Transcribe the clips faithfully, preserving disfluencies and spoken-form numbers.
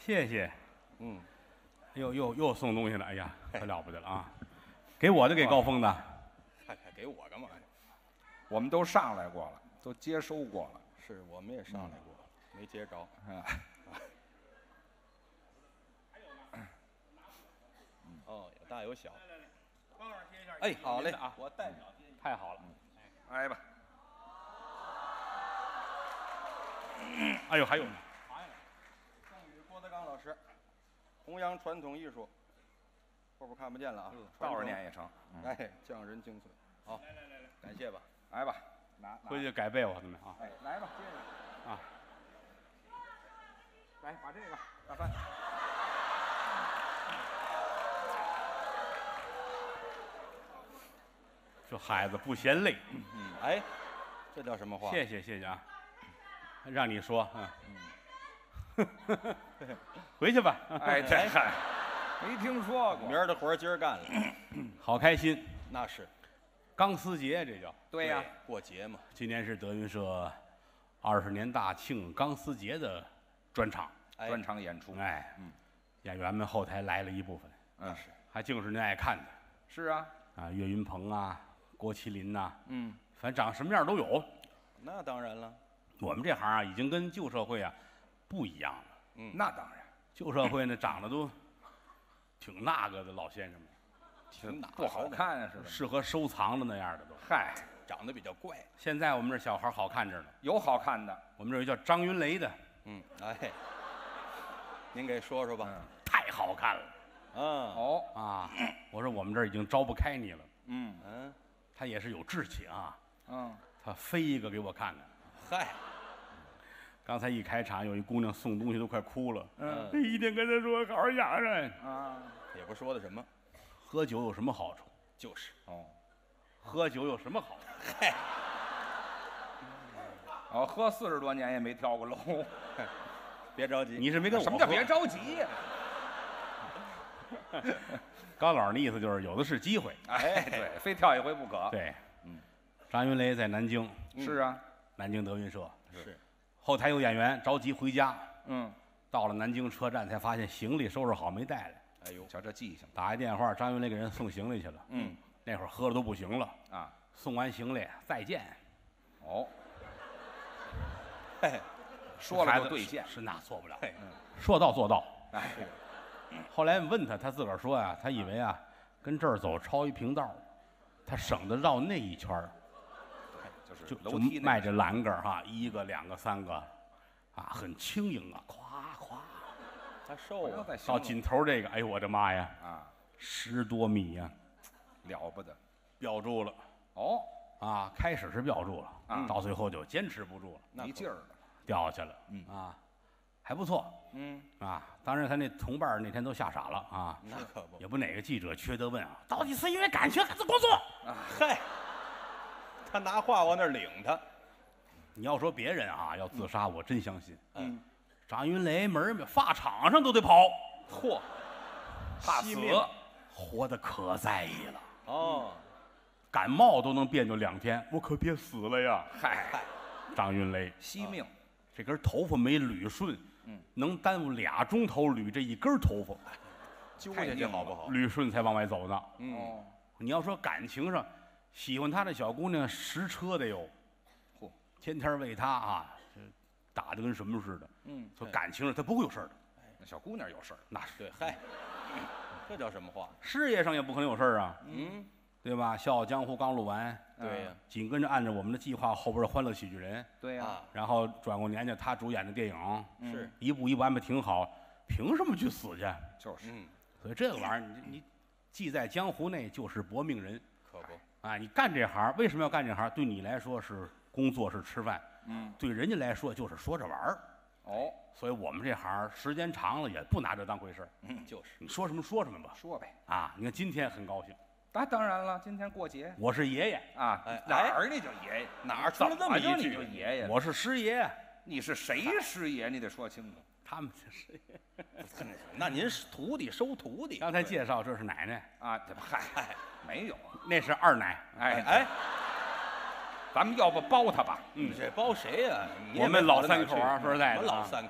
谢谢。 嗯， 又又又送东西了，哎呀，可了不得了啊！给我的，给高峰的。 还还给我干嘛呀？ 我们都上来过了，都接收过了。 是我们也上来过，没接着。 啊， 哦，有大有小。 帮着接一下。 哎，好嘞啊， 我代表接。 太好了。 来吧。 哎呦，还有呢。 赠予郭德纲老师，弘扬传统艺术。后边看不见了啊， 倒着念也成。 哎，匠人精髓。好， 来来来来， 感谢吧。 来吧，拿回去改被窝他们啊。 哎，来吧，接着啊， 来把这个大范。 这孩子不嫌累。 嗯，哎，这叫什么话？ 谢谢谢谢啊，让你说，嗯，回去吧。 哎，这嗨，没听说过。 明儿的活儿今儿干了， 好开心， 那是。 钢丝节这叫。 对呀， 过节嘛。 今年是德云社二十年大庆钢丝节的专场， 哎专场演出。 哎， 嗯， 演员们后台来了一部分， 嗯， 是。 还净是您爱看的是啊， 啊，岳云鹏啊，郭麒麟呐， 嗯， 反正长什么样都有。 那当然了。 我们这行啊，已经跟旧社会啊不一样了。 嗯， 那当然， 旧社会呢，长得都挺那个的老先生们， 挺哪不好看啊，是的。 适合收藏的那样的都。 嗨， 长得比较怪。 现在我们这小孩好看着呢， 有好看的。 我们这有叫张云雷的， 嗯，哎，您给说说吧。 太好看了嗯， 哦， 啊！我说我们这儿已经招不开你了。 嗯嗯， 他也是有志气啊， 嗯， 他飞一个给我看看。 嗨， 刚才一开场，有一姑娘送东西都快哭了。 嗯哎一定跟她说好好养着。 啊， 也不说的什么， 喝酒有什么好处？ 就是。 哦， 喝酒有什么好处？ 嗨， 哦，喝四十多年也没跳过楼。 别着急。 你是没跟我什么叫喝别着急呀？ 高老师的意思就是有的是机会。 哎，对，非跳一回不可。 对， 嗯， 张云雷在南京， 是啊， 南京德云社， 是。 后台有演员着急回家， 嗯， 到了南京车站才发现行李收拾好没带来， 哎呦， 瞧这记性。 打一电话，张云雷给人送行李去了。 嗯， 那会儿喝的都不行了， 啊， 送完行李再见， 哦， 嘿， 说了孩子就兑现。 是那做不了， 嘿， 说到做到。 哎， 后来问他，他自个儿说呀、他以为啊，跟这儿走超一平道，他省得绕那一圈儿， 就是就就楼梯那迈着栏杆儿哈，一个两个三个，啊，很轻盈啊，夸夸。 他瘦啊。 不要再到尽头这个，哎呦我的妈呀， 啊， 十多米呀、 了不得。 标住了哦， 啊！开始是标住了， 啊到最后就坚持不住了， 那没劲儿了。 掉下去了。 嗯啊，还不错嗯， 啊。当然，他那同伴儿那天都吓傻了啊， 那可不。 也不哪个记者缺德问啊，到底是因为感情还是工作？ 嗨，他拿话往那儿领他。 你要说别人啊要自杀，我真相信。 嗯， 张云雷门儿发场上都得跑， 嚯， 怕死。 惜命活得可在意了， 哦， 感冒都能别扭两天，我可别死了呀！ 嗨， 张云雷惜命。 这根头发没捋顺， 嗯， 能耽误俩钟头捋这一根头发， 揪下去好不好？ 捋顺才往外走呢。 嗯， 哦， 你要说感情上，喜欢他的小姑娘十车得有， 嚯， 天天为他啊，这打得跟什么似的。 嗯， 说感情上他不会有事儿的， 那小姑娘有事儿。 那是对，嗨，这叫什么话？ 事业上也不可能有事儿啊， 嗯， 对吧？《笑傲江湖》刚录完， 对呀。 紧跟着按照我们的计划，后边的《欢乐喜剧人》， 对呀， 啊， 然后转过年去他主演的电影， 嗯是。 一步一步安排挺好，凭什么去死去？ 就是。 嗯， 所以这个玩意儿，你你既在江湖内，就是搏命人。 可不。 啊，你干这行为什么要干这行？对你来说是工作是吃饭， 嗯， 对人家来说就是说着玩儿。 哦， 所以我们这行时间长了也不拿这当回事儿。 嗯， 就是。 你说什么说什么吧。 说呗。 啊，你看今天很高兴， 那当然了，今天过节我是爷爷， 啊哎， 哪儿那叫爷爷？ 哪儿出了这么一怎就你句就爷爷？ 我是师爷， 你是谁师爷？你得说清楚。 他们是师爷。 那您是徒弟收徒弟。 刚才介绍这是奶奶， 啊，这不嗨，没有。 那是二奶。 哎， 哎， 咱们要不包他吧？ 嗯你这包谁呀？ 我们老三口啊，说实在我的啊， 们老三口。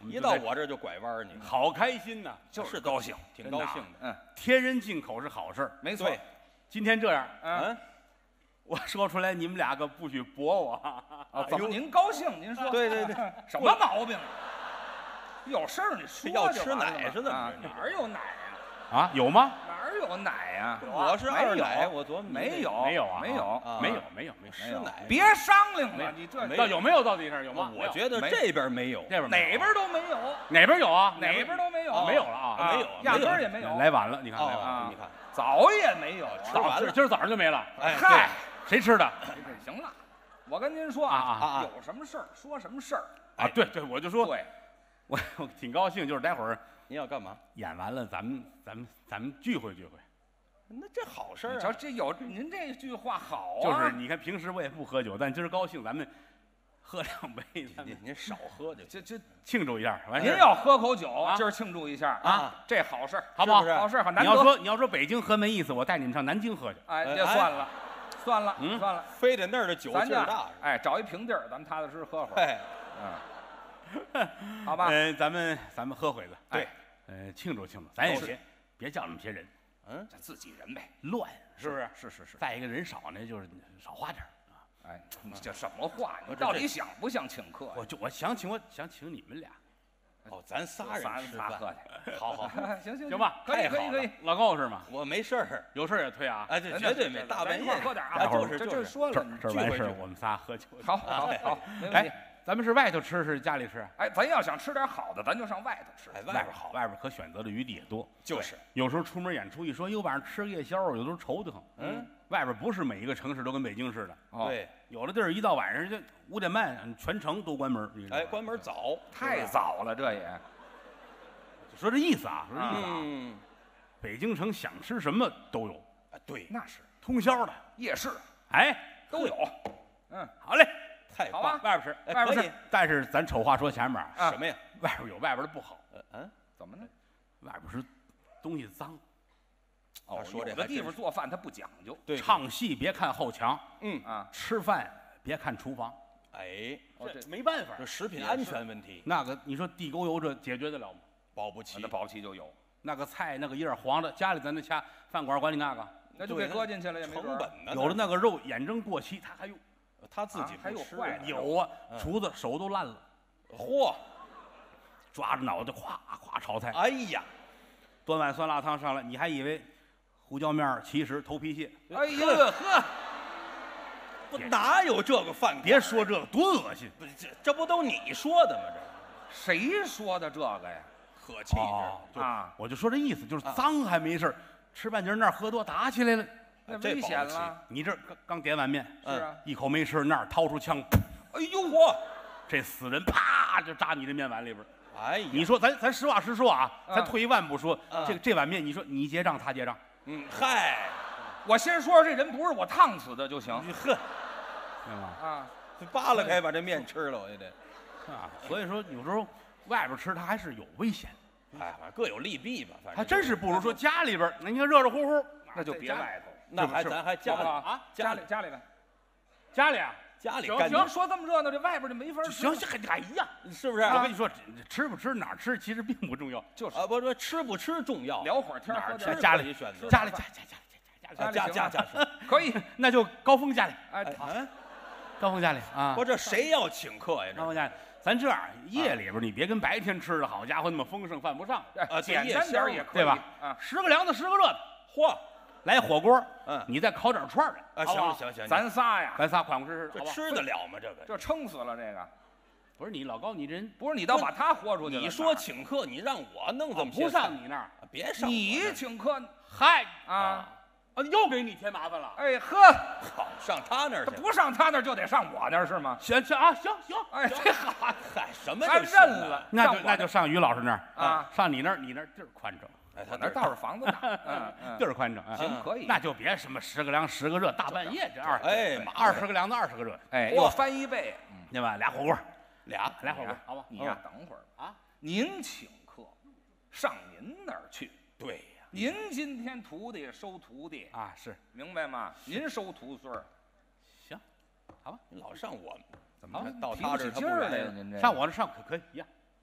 们一到我这就拐弯儿，你看好开心呐， 就是高兴， 挺高兴的。 嗯， 天人进口是好事儿。 没错。 今天这样， 嗯， 我说出来，你们俩可不许驳我。 啊，怎么您高兴？您说。 对对对， 什么毛病？有事儿你说要吃就完了奶是怎么啊着？ 哪儿有奶呀？ 啊，有吗？ 哪儿有奶呀？ 我是二奶，我琢磨没有， 没有啊， 没有， 啊没有，没有，没有。 没有吃奶别商量了，你这没到有没有到底是有吗？ 我觉得没这边没有， 这边哪边都没有， 哪边有啊？ 哪边都没有， 没有了啊， 没有压根儿也没有， 来晚了，你看哦来晚了， 啊你看早也没有， 吃完了今儿早上就没了。 哎， 嗨， 谁吃的？ 行了，我跟您说啊啊啊有什么事儿说什么事儿， 啊，对对，我就说， 对， 我我挺高兴，就是待会儿您要干嘛？ 演完了，咱们咱们咱们聚会聚会。 那这好事你儿啊！ 瞧这有您这句话好啊， 就是你看平时我也不喝酒，但今儿高兴，咱们喝两杯，咱们您您少喝就这这庆祝一下。完事儿您要喝口酒， 啊今儿庆祝一下啊， 这好事儿， 好不好？ 是不是好事儿，好难你要得。 说你要说北京喝没意思，我带你们上南京喝去。 哎， 哎这算了，算了， 嗯算了， 非得那儿的酒咱就劲儿大。 哎找一平地儿，咱们踏踏实实喝会儿， 哎， 嗯，好吧？ 呃，咱们咱们喝会子， 对， 呃，庆祝庆祝，咱也是别别叫那么些人， 嗯， 这自己人呗， 乱，是不是？ 是是是。 再一个人少呢，就是少花点儿啊。 哎，你这什么话？你我这这到底想不想请客呀？ 我就我想请我想请你们俩， 哦，咱仨人咱吃饭， 仨喝去。 好好， 行行行吧可以太好了可以可以。 老高是吗？ 我没事儿， 有事儿也推啊。 哎，这那绝对没那大半夜咱一块儿喝点儿啊哎待会儿这就是就是， 这说了， 这儿完事儿， 聚会聚会我们仨喝酒去。 好好哎好，没问题。 哎，咱们是外头吃是家里吃？ 哎，咱要想吃点好的，咱就上外头吃。 哎， 外边好，外边可选择的余地也多。 就是， 有时候出门演出一说，哟，晚上吃个夜宵，有时候愁得很。 嗯， 外边不是每一个城市都跟北京似的， 哦， 对， 有的地儿一到晚上就五点半，全城都关门。你知道吗哎，关门早， 太早了，这也。 说这意思啊，说这意思啊。 嗯， 北京城想吃什么都有， 啊，对， 那是通宵的。 夜市哎， 都有。嗯， 好嘞， 太好吧棒， 外边吃。 哎， 外边可以， 但是咱丑话说前面啊， 啊什么呀？ 外边有外边的不好， 呃嗯， 怎么呢？ 外边是东西脏。 哦说这有的地还真是方做饭它不讲究。 对， 唱戏别看后墙， 嗯， 啊， 吃饭别看厨房， 哎， 哦这这没办法这。食品安全问题那个你说地沟油这解决得了吗？ 保不齐那，保不齐就有， 那个菜那个叶儿黄的，家里咱那掐饭馆管你那个， 那就给搁进去了也没成准儿。 本呢， 有的那个肉眼睁过期，他还用他自己啊还不吃有坏的有啊， 嗯厨子手都烂了， 嚯， 抓着脑袋咵咵炒菜， 哎呀， 端碗酸辣汤上来，你还以为胡椒面儿其实头皮屑。 哎呦呵， 不哪有这个饭馆？ 别说这个，多恶心！ 不是这这不都你说的吗？ 谁说的这个呀？ 这客气哦着， 就啊我就说这意思，就是啊脏还没事儿吃半截儿那儿喝多打起来了， 那危这保不齐险了。 你这儿刚刚点碗面， 是啊， 一口没吃，那儿掏出枪， 哎呦嚯， 这死人啪就扎你的面碗里边儿。 哎呀， 你说咱咱实话实说啊， 嗯咱退一万步说， 嗯这个这碗面，你说你结账他结账， 嗯，嗨， 我先说这人不是我烫死的就行你呵， 对吗？ 啊。 扒拉开把这面吃了，我也得， 啊，所以说有时候外边吃它还是有危险， 哎，反正各有利弊吧，反正还真是不如说家里边儿，你看热热乎乎， 那就别家外头， 那还是咱还家里好不好啊家里家里的， 家里啊，行家里干净您说这么热闹，这外边就没法吃。 行行，哎呀， 是不是？ 我跟你说，吃不吃哪儿吃其实并不重要， 就是啊，不是吃不吃重要， 聊会儿天儿， 哪儿吃喝点儿家里可以选择家里家家家家家啊家家里行啊家家是， 可以。 那就高峰家里， 哎， 哎好嗯， 高峰家里啊不，这谁要请客呀？这高峰家里，咱这样夜里边儿你别跟白天吃的，好家伙那么丰盛犯不上， 哎啊简单点这夜宵儿也可以， 对吧？ 啊， 十个凉的，十个热的， 嚯， 来火锅， 嗯你再烤点串儿来， 啊， 好不好行行行， 咱仨呀， 咱仨款款实实的， 这好不好？ 吃得了吗？这个这撑死了这个。 不是你老高，你这人不是你倒把他豁出去了。 你说请客，你让我弄这么些不上菜你那儿， 别上我你那儿请客嗨啊？ 啊，又给你添麻烦了。 哎呵， 好上他那儿这去， 不上他那儿就得上我那儿是吗？ 行行啊，行行， 哎，这好， 嗨，什么他就行认了， 那上我就那就上于老师那儿啊， 上你那儿，你那儿地儿宽敞， 哎，他我那儿倒是房子大，嗯嗯， 地儿宽敞啊。 行可以。 那就别什么十个凉十个热，大半夜这二哎二十个凉的二十个热， 哎， 哇又翻一倍。 对吧？俩火锅， 俩俩火锅，好吧？ 你呀，等会儿啊， 您请客，上您那儿去。 对呀， 您今天徒弟收徒弟， 啊是， 明白吗？您收徒孙儿， 行，好吧？ 你老上我， 怎么到提不起他这儿他不来劲儿来呀？您这上我这上可可以一样， 啊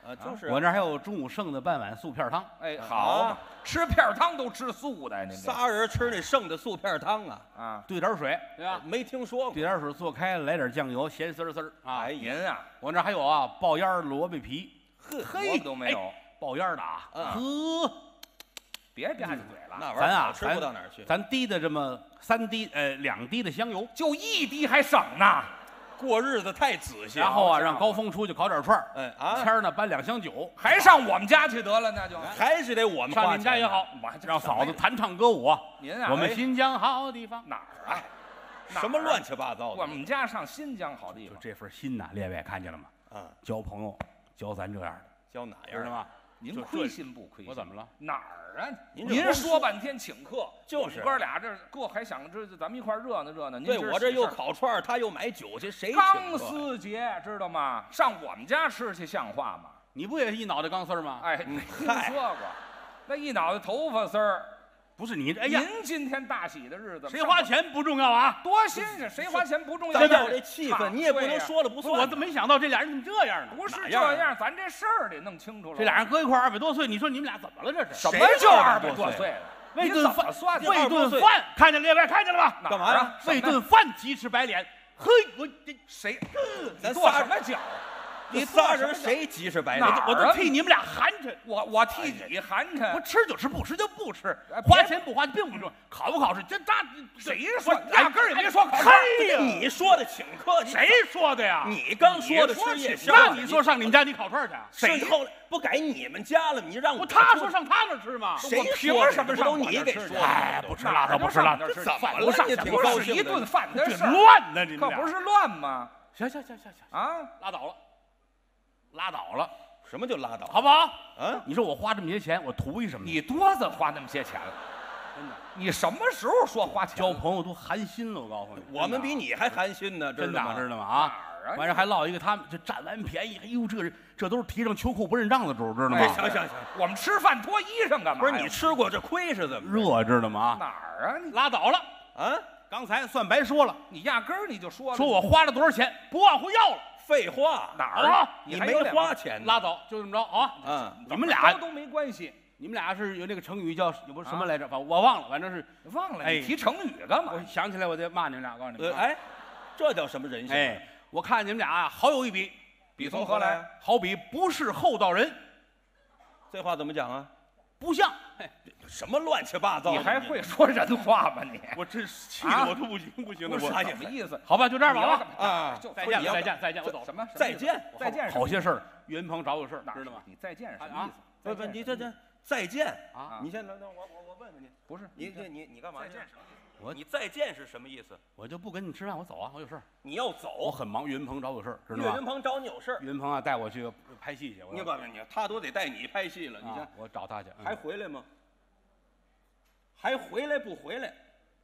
啊，就是我那儿还有中午剩的半碗素片汤。 哎，好嘛，吃片汤都吃素的，您这仨人吃那剩的素片汤啊， 啊， 兑点水，对吧？ 没听说过。 兑点水做开了，来点酱油，咸丝丝儿啊。 哎您啊， 我那儿还有啊，爆烟儿萝卜皮， 呵， 我都没有哎，爆烟儿的啊。 嗯呵， 别吧唧嘴了， 那玩意咱啊儿好吃不到哪儿去。 咱滴的这么三滴，呃，两滴的香油， 就一滴还省呢。 过日子太仔细了。 然后啊， 好家伙让高峰出去烤点串儿， 哎啊， 谦儿呢搬两箱酒， 还上我们家去得了，那就还是得我们上花钱你们家也好呢， 让嫂子弹唱歌舞啊。 您啊， 我们哎新疆好地方， 哪儿啊？哪儿啊什么乱七八糟的。 我们家上新疆好地方， 就这份心呐，列位看见了吗？ 啊， 交朋友，交咱这样的， 教哪样知道？吗？就您亏心不亏心？ 我怎么了？ 哪儿啊？ 您这光您说半天请客， 就是我们哥俩这各还想这咱们一块儿热闹热闹。您对我这又今儿喜事儿烤串儿，他又买酒去，谁请钢客丝节知道吗？上我们家吃去像话吗？ 你不也一脑袋钢丝儿吗？ 哎， 嗯没听嗨说过，那一脑袋头发丝儿。 不是你，哎呀， 您今天大喜的日子， 谁花钱不重要啊？ 多新鲜，谁花钱不重要。 咱要这气氛，你也不能对呀说了不算。 不是，我都没想到这俩人怎么这样呢？ 不是这哪样啊样，咱这事儿得弄清楚了。 这俩人搁一块儿二百多岁，你说你们俩怎么了？这是什么谁叫二二百多岁百多岁了？你为顿饭怎么算的？ 为顿岁饭，看见列位看见了吧？ 哪儿干嘛呀啊？ 为顿饭鸡翅白脸，嘿，我这谁？ 咱跺仨什么脚？ 你跺仨人什么脚谁急是白脸？ 哪儿啊我都替你们俩寒碜。 我我替你寒不碜。 吃就吃，不吃就不吃哎， 花别钱不花钱并不重要，考不考试这大谁说？ 哎压根儿也别说考试。 嘿呀， 你说的请客，你谁说的呀？ 你刚说的你说吃夜请宵， 那你说上你们家你烤串去？ 谁后来不改你们家了？你让我不，他出说上他那儿吃吗？ 谁我凭说的什么不都你上我这儿吃去给说的？ 哎，不吃辣的， 哪儿就不吃辣的， 上你这儿吃怎么了饭不上， 你挺不高兴的是一顿饭的这事儿， 乱呢，你们俩可不是乱吗？ 行行行行行， 啊， 拉倒了，拉倒了， 什么就拉倒？ 好不好？ 啊， 你说我花这么些钱，我图一什么呢？ 你多子花那么些钱了？ 真的你什么时候说花钱了？ 交朋友都寒心了，我告诉你， 我们比你还寒心呢， 真的知道吗？ 知道吗？ 哪啊， 儿啊？ 完事还落一个他们这占完便宜，哎呦，这这都是提上秋裤不认账的主，知道哎吗？ 行行行， 我们吃饭脱衣裳干嘛呀？ 不是你吃过这亏是怎么着？ 热知道吗？ 哪儿啊？你拉倒了， 啊？ 刚才算白说了， 你压根儿你就说了， 说我花了多少钱，不往回要了， 废话， 哪儿啊？ 你没还有两花钱呢？ 拉倒，就这么着啊。 啊， 你们俩都没关系， 你们俩是有那个成语叫有不什么啊来着？反正我忘了，反正是忘了哎你提成语干嘛我？想起来我得骂你们俩，我告诉你们呃， 啊。 哎，这叫什么人性？ 哎，我看你们俩啊，好有一比， 比从何来？ 好比不是厚道人， 这话怎么讲啊？ 不像。嘿什么乱七八糟的？ 你还会说人话吗？你我这气啊得我都不行不行的， 不是我什么意思？ 好吧，就这样吧啊。 啊就再见了， 不是你要再见，再见，我走。 什么再见， 再见是什么好些事儿，岳云鹏找我事儿， 哪儿知道吗？ 你再见是什么啊意思？ 不不， 再见你这这再见啊你先等等我我我问问你， 不是你这你你干嘛去？ 再见什么意思？ 我你再见是什么意思？ 我就不跟你吃饭，我走啊，我有事儿。 你要我走？ 很忙，岳云鹏找我事儿，知道吗？ 岳云鹏找你有事儿， 岳云鹏啊，带我去拍戏去。我你问问你，他都得带你拍戏了，你啊看， 我找他去。嗯还回来吗？还回来不回来？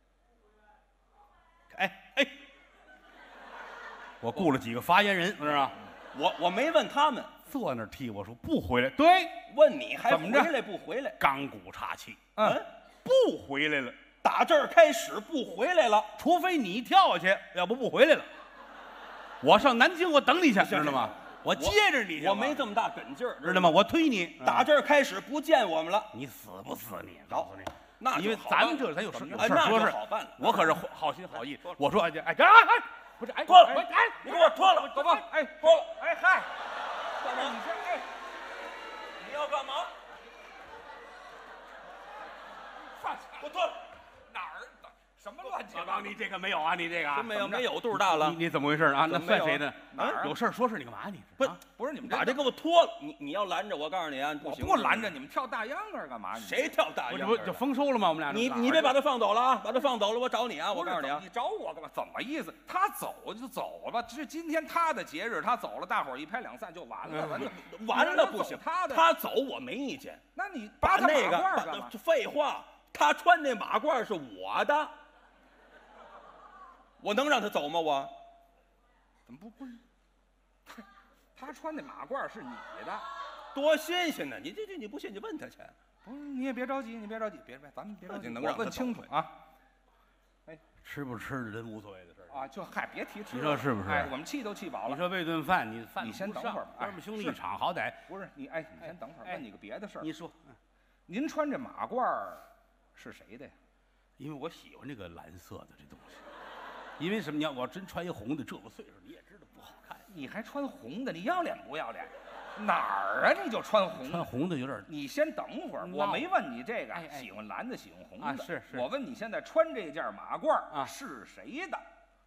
哎哎，我雇了几个发言人，知道吗？ 我我没问他们， 坐那儿替我说不回来。对， 问你还回怎么着来不回来？ 钢骨岔气， 嗯， 不回来了。 打这儿开始不回来了。 除非你跳下去，要不不回来了。我上南京，我等你去， 行知道吗？我接着你去， 我没这么大梗劲儿， 知道吗？我推你， 打这儿开始不见我们了， 你死不死你？告诉你， 那因为就好办咱们这咱有事有哎那事儿说是就好办了。 我可是好心好意说。 我说哎哎哎哎，不是哎， 脱了哎哎， 你给我脱了， 走吧，哎， 脱了， 哎嗨， 干嘛？ 你这哎， 你要干嘛？ 放下我脱了， 哪儿的？什么乱七老八糟？ 王你这个没有啊，你这个啊真没有怎么着没有肚儿大了你，你怎么回事啊？那怎么没有算谁的？ 哪儿啊有事儿说事，你干嘛你？ 不啊不是你们把这给我脱了，你你要拦着我，告诉你啊， 我行不拦着你们跳大秧歌儿干嘛？你谁跳大不秧歌儿这不就丰收了吗？我们俩你这你别把他放走了啊！把他放走了，我找你啊！我不是告诉你啊， 你找我干嘛？怎么意思？他走就走吧，这今天他的节日，他走了，大伙儿一拍两散就完了，完了完了不行， 他的， 他走我没意见， 那你把他那个把马褂干嘛？ 废话，他穿那马褂是我的，我能让他走吗？我怎么不不是？他穿那马褂是你的， 多新鲜呢！你这这你不信你问他去。 不是？你也别着急，你别着急，别别，咱们别着急， 那就能我问让他走清楚啊。 吃不吃的真无所谓的事儿。 啊，就嗨，别提吃了。 你说是不是？ 哎，我们气都气饱了。 你说为顿饭，你饭你先不上等会儿吧哥们兄弟哎一场，好歹不是你，哎，你先等会儿， 哎问你个别的事儿。 你说， 您穿这马褂儿是谁的呀？ 因为我喜欢这个蓝色的这东西。因为什么？你要我要真穿一红的，这个岁数你也知道不好看。 你还穿红的，你要脸不要脸？哪儿啊？你就穿红穿的？ 红的有点你先等会儿， 闹我没问你这个哎哎喜欢蓝的，喜欢红的。 啊是是我问你现在穿这件马褂儿啊是谁的？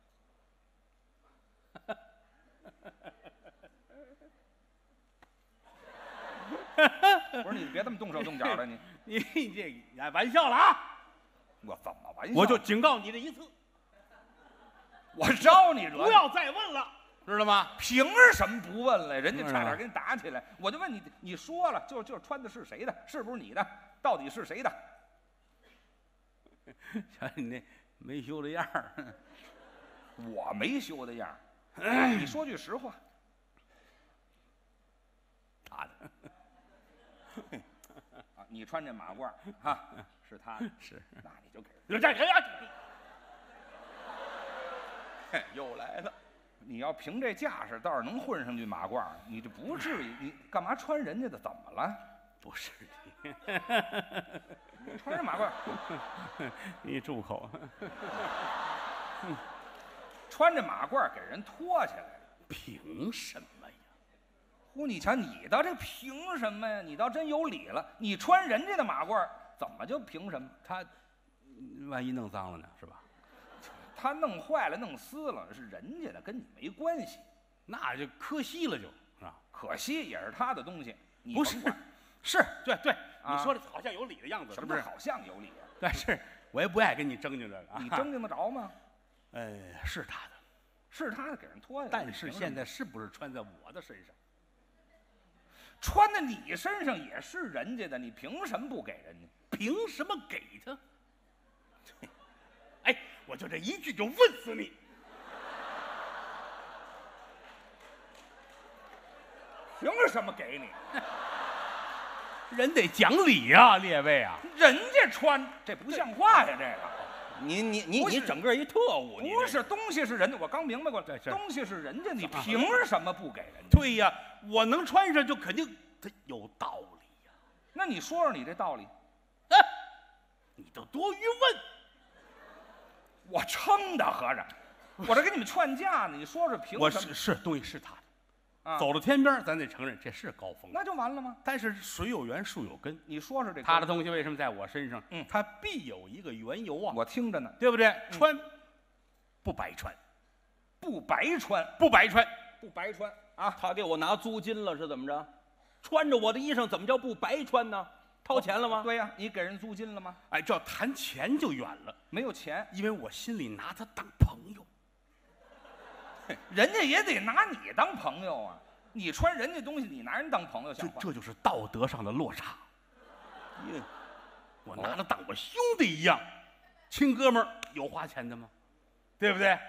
不是你别这么动手动脚的，你你这开玩笑了啊！ 我怎么玩笑？ 我就警告你这一次， 我招你惹你不要再问了，知道吗？ 凭什么不问了？人家是吧差点跟你打起来，我就问你，你说了，就就是穿的是谁的？是不是你的？到底是谁的？ 瞧你那没羞的样儿， 我没羞的样儿，你说句实话。 他的啊，你穿这马褂儿哈，是他的， 是， 那你就给人。 这这这嘿，又来了。 你要凭这架势，倒是能混上去马褂儿，你这不至于。你干嘛穿人家的？怎么了？ 不是你， 你穿着马褂儿， 你住口！ 穿着马褂儿给人拖起来了。 凭什么呀？ 呼，你瞧，你倒这凭什么呀？你倒真有理了。你穿人家的马褂儿，怎么就凭什么？ 他万一弄脏了呢？是吧？ 他弄坏了、弄撕了是人家的，跟你没关系。 那就可惜了就，是吧？ 可惜也是他的东西，你不是甭管， 是对对， 啊你说的好像有理的样子，是不是？ 什么好像有理啊？ 但是我也不爱跟你争竞这个啊。 你争竞得着吗？ 呃，是他的， 是他的，给人拖下来。 但是你凭什么现在是不是穿在我的身上？ 穿在你身上也是人家的，你凭什么不给人家？ 凭什么给他？哎，我就这一句就问死你！ 凭什么给你？ 人得讲理呀、列位啊！ 人家穿这不像话呀！这个你你你不是你整个一特务，你这不是东西是人家，我刚明白过来， 对是东西是人家，你啊凭什么不给人家？ 对呀，我能穿上就肯定他有道理呀、 那你说说你这道理， 啊。你都多余问， 我撑的合着，我这给你们劝架呢，你说说凭我什么？ 是是东西是他的， 啊走到天边儿咱得承认这是高峰。 那就完了吗？ 但是水有源，树有根， 你说说这他的东西为什么在我身上？ 嗯他必有一个缘由啊， 我听着呢， 对不对？穿不白穿， 不白穿， 不白穿， 不白穿啊！ 他给我拿租金了是怎么着？穿着我的衣裳怎么叫不白穿呢？掏钱了吗？ 对呀，你给人租金了吗？ 哎，这要谈钱就远了， 没有钱， 因为我心里拿他当朋友。 人家也得拿你当朋友啊！你穿人家东西，你拿人当朋友， 这像话？ 这就是道德上的落差。 哟我拿他当我兄弟一样，亲哥们儿有花钱的吗？对不对？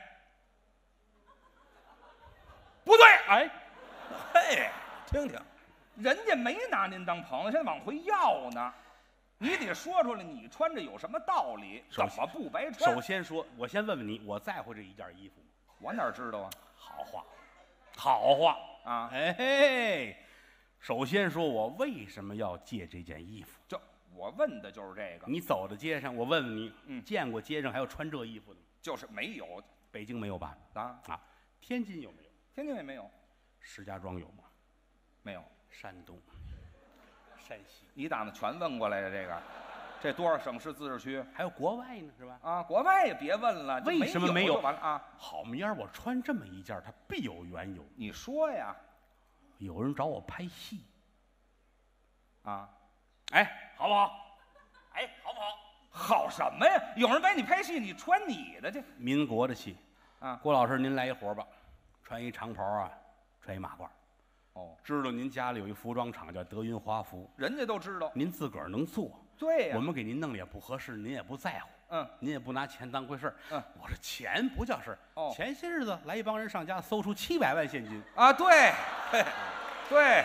不对，哎， 嘿，听听， 人家没拿您当朋友，现在往回要呢。你得说出来，你穿着有什么道理？ 首先怎么不白穿？ 首先说，我先问问你，我在乎这一件衣服吗？ 我哪知道啊？ 好话，好话啊， 哎嘿，首先说我为什么要借这件衣服？ 就我问的就是这个， 你走到街上，我问问你， 嗯见过街上还有穿这衣服的吗？ 就是没有北京没有吧？ 啊， 啊，天津有没有？ 天津也没有， 石家庄有吗？ 没有。 山东、山西， 你打那全问过来呀？这个，这多少省市自治区还有国外呢，是吧？ 啊？国外也别问了，就为什么没有就完了啊？ 好明儿我穿这么一件，它必有缘由。 你说呀？ 有人找我拍戏， 啊， 哎，好不好？哎，好不好？ 好什么呀？有人陪你拍戏，你穿你的去民国的戏， 啊？ 郭老师您来一活吧，穿一长袍啊，穿一马褂。 哦， 知道您家里有一服装厂叫德云华服， 人家都知道。 您自个儿能做， 对呀、 我们给您弄的也不合适，您也不在乎， 嗯， 您也不拿钱当回事儿。 嗯， 我说钱不叫事儿。 哦前些日子来一帮人上家搜出七百万现金， 啊，对，嘿对，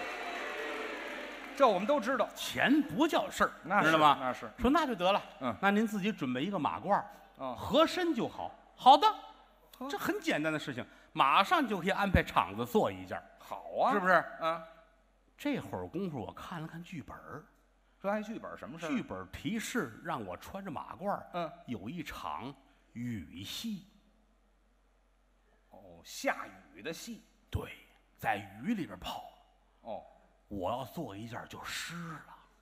这我们都知道。 钱不叫事儿， 那是知道吗？ 那是说那就得了， 嗯那您自己准备一个马褂儿， 嗯合身就好。好的， 这很简单的事情，马上就可以安排场子做一件， 好啊， 是不是？ 啊， 这会儿功夫，我看了看剧本儿， 这还剧本什么事儿？ 剧本提示让我穿着马褂， 嗯， 有一场雨戏。 哦，下雨的戏。 对，在雨里边跑。 哦， 我要做一件就湿了。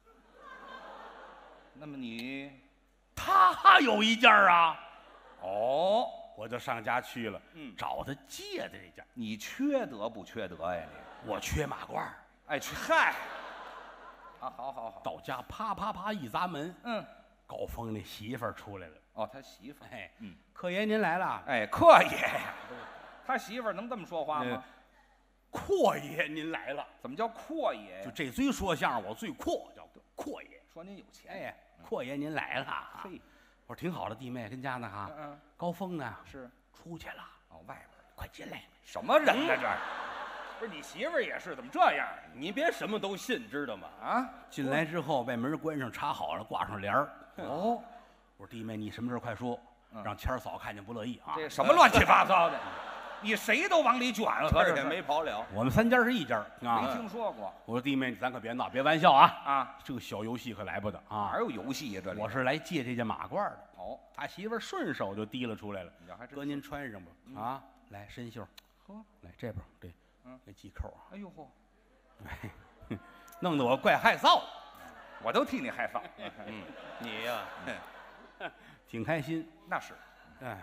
那么你， 他有一件啊， 哦， 我就上家去了， 嗯， 找他借的这件。 你缺德不缺德呀你？ 我缺马褂。 哎，去嗨。啊，好好好。 到家啪啪啪一砸门， 嗯， 高峰那媳妇儿出来了。 哦，他媳妇儿。 哎， 嗯， 客爷您来了。 哎，客爷呀，他媳妇儿能这么说话吗？ 阔爷您来了。 怎么叫阔爷？ 就这堆说相声我最阔，叫阔爷。 说您有钱。 哎，阔爷您来了。 嘿， 我说挺好的，弟妹跟家呢哈。 嗯嗯。 高峰呢？ 是出去了。 哦，外边。 快进来。 什么人呢这？不是你媳妇儿也是怎么这样？ 你别什么都信，知道吗？ 啊！ 进来之后，把门关上，插好了，挂上帘儿。 哦， 我说弟妹，你什么事快说，让谦儿嫂看见不乐意啊。 这什么乱七八糟的？你谁都往里卷了， 这也没跑了。 我们三家是一家啊。 没听说过。 我说弟妹，咱可别闹，别玩笑啊！ 啊， 这个小游戏可来不得啊！ 哪有游戏呀？这里我是来借这件马褂的。 哦， 他媳妇儿顺手就提了出来了。 你这还真哥，您穿上吧。啊，来伸袖。 呵， 来这边，对， 嗯， 给系扣啊。 哎呦嚯， 哎，弄得我怪害臊。 我都替你害臊。 嗯，你呀， 挺开心。 那是。 哎，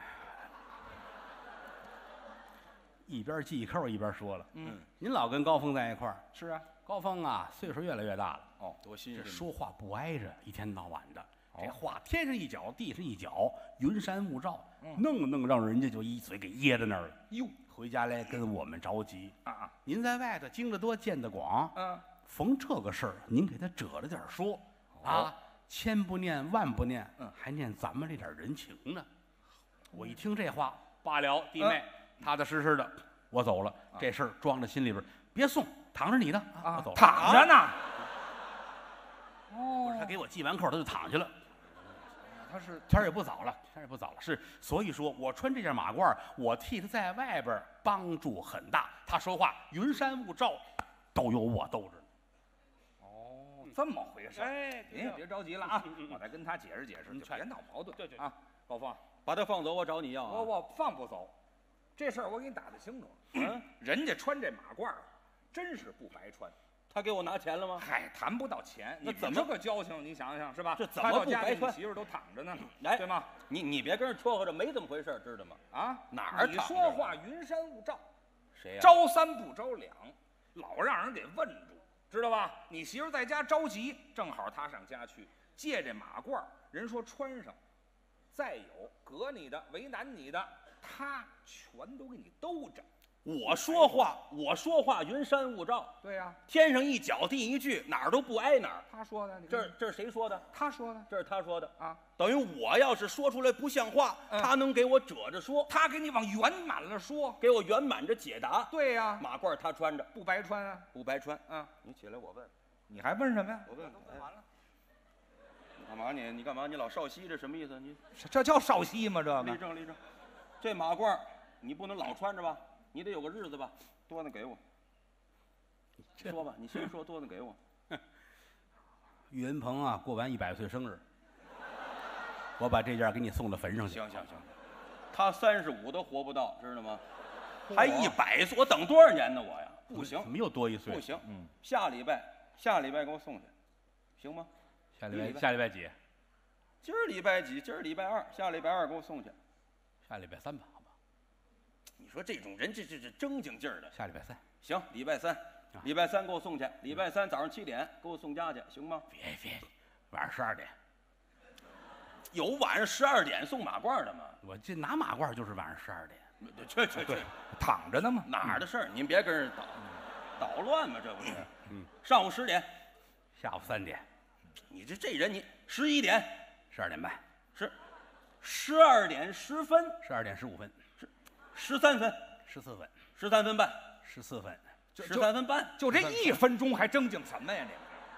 一边系扣一边说了。 嗯， 您老跟高峰在一块儿。 是啊。 高峰啊，岁数越来越大了。 哦，多新鲜！ 这说话不挨着，一天到晚的。 哦这话天上一脚，地上一脚，云山雾罩， 嗯弄弄让人家就一嘴给噎在那儿了。 哟， 回家来跟我们着急啊啊！ 您在外头经得多，见得广， 嗯， 逢这个事儿，您给他褶着点说啊，千不念万不念， 嗯， 还念咱们这点人情呢。我一听这话，罢了，弟妹，踏踏实实的，我走了。这事儿装在心里边，别送，躺着你的啊，我走了。 躺着呢。哦， 不是他给我系完扣，他就躺下了。 他是天儿也不早了，天儿也不早了，是所以说我穿这件马褂，我替他在外边帮助很大。他说话云山雾罩，都有我兜着呢。 哦，这么回事。 哎， 您也别着急了啊，我再跟他解释解释，就别闹矛盾。 对对啊，高峰， 把他放走，我找你要啊。 我我放不走，这事儿我给你打听清楚了。嗯，人家穿这马褂，真是不白穿。 他给我拿钱了吗？ 嗨，谈不到钱， 那怎么你这个交情？你想想是吧？ 这怎么他到家里， 不白穿你媳妇儿都躺着呢， 哎对吗？ 你你别跟人撮合着，没这么回事，知道吗？ 啊， 哪儿你躺着说话云山雾罩， 谁呀？ 招三不招两，老让人给问住，知道吧？你媳妇在家着急，正好他上家去借这马褂，人说穿上，再有隔你的、为难你的，他全都给你兜着。 我说话，我说话云山雾罩， 对呀、 天上一脚地一句，哪儿都不挨哪儿。 他说的，你这是这是谁说的？ 他说的这是他说的啊， 等于我要是说出来不像话， 嗯他能给我褶着说， 他给你往圆满了说。 给我圆满着解答。 对呀、 马褂他穿着不白穿啊。 不白穿。 嗯， 你起来，我问， 你还问什么呀？ 我问， 都问完了， 你干嘛你？你干嘛？你老少熙这什么意思？你这叫少熙吗？这个立正立正，这马褂你不能老穿着吧？你得有个日子吧？多的给我。说吧，你先说，多的给我。 岳云鹏啊，过完一百岁生日，我把这件给你送到坟上去。 行行行，他三十五都活不到，知道吗？还一百岁，我等多少年呢？我呀，不行怎么又多一岁？ 不行， 嗯， 下礼拜下礼拜给我送去，行吗？ 下礼拜礼拜下礼拜几？ 今儿礼拜几？今儿礼拜二，下礼拜二给我送去。 下礼拜三吧，好吧？ 你说这种人，这这这正经劲儿的。 下礼拜三。 行，礼拜三，礼拜三给我送去。礼拜三早上七点给我送家去，行吗？ 别别，晚上十二点。 有晚上十二点送马褂的吗？ 我这拿马褂就是晚上十二点。 去去去， 躺着呢嘛。 哪儿的事儿？您别跟人捣捣乱嘛，这不是？ 嗯， 上午十点， 下午三点， 你这这人，你十一点十二点半， 是十二点十分， 十二点十五分， 十三分， 十四分， 十三分半， 十四分， 十三分半， 就这一分钟还正经什么呀？你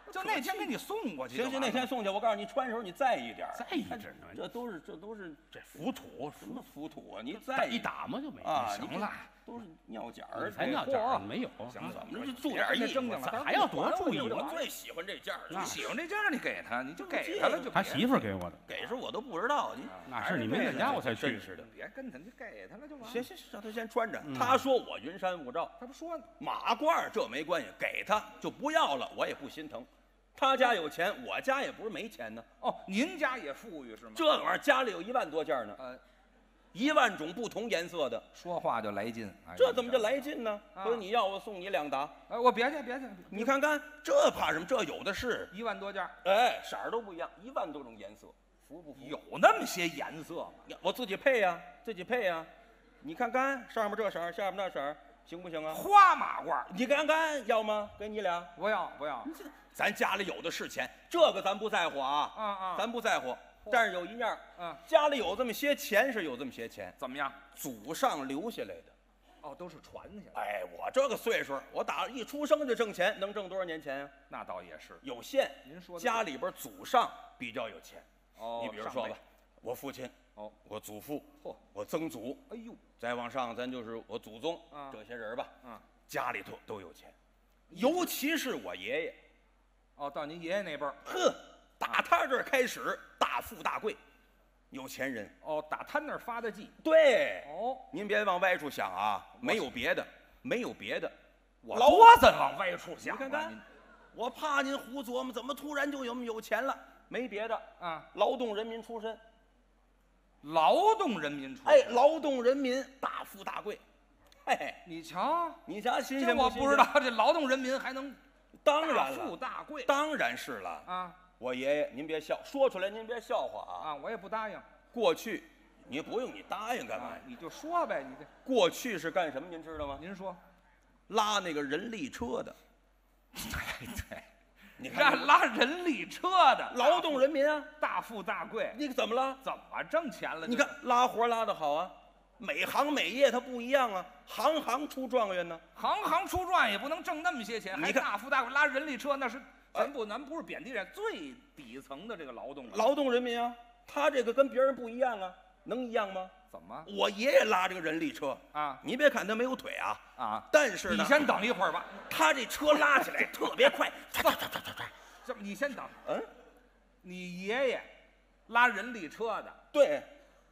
就那天给你送过去。 行行，那天送去，我告诉你，穿时候你在意点， 在意着呢。 这都是这都是这浮土， 什么浮土啊？你在意一打嘛就没啊？ 行了， 都是尿夹儿， 儿， 才尿夹儿没有。 行了， 怎么就注点意？ 正经了，还要多注意？ 我最喜欢这件儿， 你喜欢这件儿，你给他，你就给他了，就他媳妇儿给我的， 给时我都不知道，你那是你没在家我才去似的。 别跟他，你给他了就完了。 行行，让他先穿着。他说我云山雾罩， 他不说呢。 马褂这没关系，给他就不要了，我也不心疼。他家有钱，我家也不是没钱呢。 哦，您家也富裕是吗？ 这玩意儿家里有一万多件呢， 呃， 一万种不同颜色的， 说话就来劲。 这怎么就来劲呢？说你要我送你两打。 哎，我别去别去， 你看看这怕什么？这有的是， 一万多件。 哎，色儿都不一样，一万多种颜色，服不服？ 有那么些颜色吗？ 我自己配呀，自己配呀。你看看上面这色儿，下面那色儿，行不行啊？ 花马褂， 你看看要吗？给你俩。 不要不要。 咱家里有的是钱，这个咱不在乎啊， 啊啊， 咱不在乎。但是有一样， 嗯， 家里有这么些钱是有这么些钱， 怎么样？ 祖上留下来的， 哦，都是传下来。 哎，我这个岁数，我打一出生就挣钱，能挣多少年钱啊？ 那倒也是有限。 您说家里边祖上比较有钱， 哦， 你比如说吧，我父亲， 哦， 我祖父， 嚯， 我曾祖， 哎呦， 再往上咱就是我祖宗， 啊， 这些人吧， 嗯， 家里头都有钱，尤其是我爷爷。 哦，到您爷爷那辈儿， 呵，打他这儿开始大富大贵，有钱人。 哦，打他那儿发的迹。 对， 哦， 您别往歪处想啊，没有别的，没有别的。 我多怎往歪处想？ 你看看，我怕您胡琢磨，怎么突然就有有钱了？没别的啊， 劳动人民出身。 劳动人民出身。 哎，劳动人民大富大贵。嘿嘿， 你瞧， 你瞧，新鲜这不新鲜？ 我不知道，这劳动人民还能。 当然了， 大富大贵， 当然是了啊！ 我爷爷，您别笑，说出来您别笑话啊！ 啊，我也不答应。 过去，你不用你答应干嘛呀？ 你就说呗，你这过去是干什么？您知道吗？ 您说， 拉那个人力车的。 对对， 你看拉人力车的劳动人民啊， 大富大贵。 你怎么了？ 怎么挣钱了？ 你看拉活拉得好啊，每行每业它不一样啊，行行出状元呢。 行行出状元也不能挣那么些钱，还大富大贵拉人力车，那是咱不咱不是贬低人，最底层的这个劳动劳动人民啊，他这个跟别人不一样啊，能一样吗？ 怎么？ 我爷爷拉这个人力车啊， 你别看他没有腿啊啊， 但是呢， 你先等一会儿吧， 他这车拉起来特别快， 这你先等， 嗯， 你爷爷拉人力车的， 对，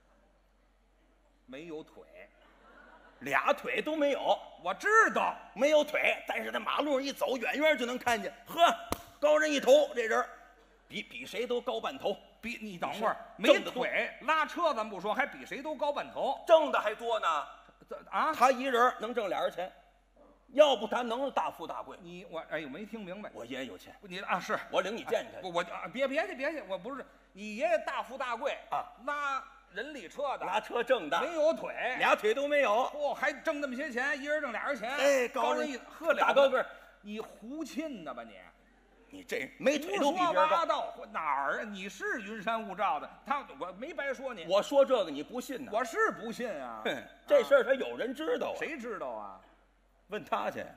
没有腿。 俩腿都没有， 我知道没有腿，但是在马路上一走，远远就能看见。呵，高人一头，这人比比谁都高半头。 比你等会儿，没腿拉车咱不说，还比谁都高半头， 挣的还多呢。 这啊， 他一人能挣俩人钱，要不他能大富大贵。 你我哎呦没听明白， 我爷爷有钱， 你啊是我领你见见他。我啊别别去别去，我不是你爷爷大富大贵啊， 拉人力车的， 拉车挣的， 没有腿， 俩腿都没有， 嚯，还挣那么些钱，一人挣俩人钱， 哎， 高人一喝大高个儿， 你胡沁呢吧你？ 你这没腿都比别人高。哪儿啊？你是云山雾罩的，他我没白说你。 我说这个你不信呢？ 我是不信啊。 哼，这事儿他有人知道啊？ 谁知道啊？ 问他去。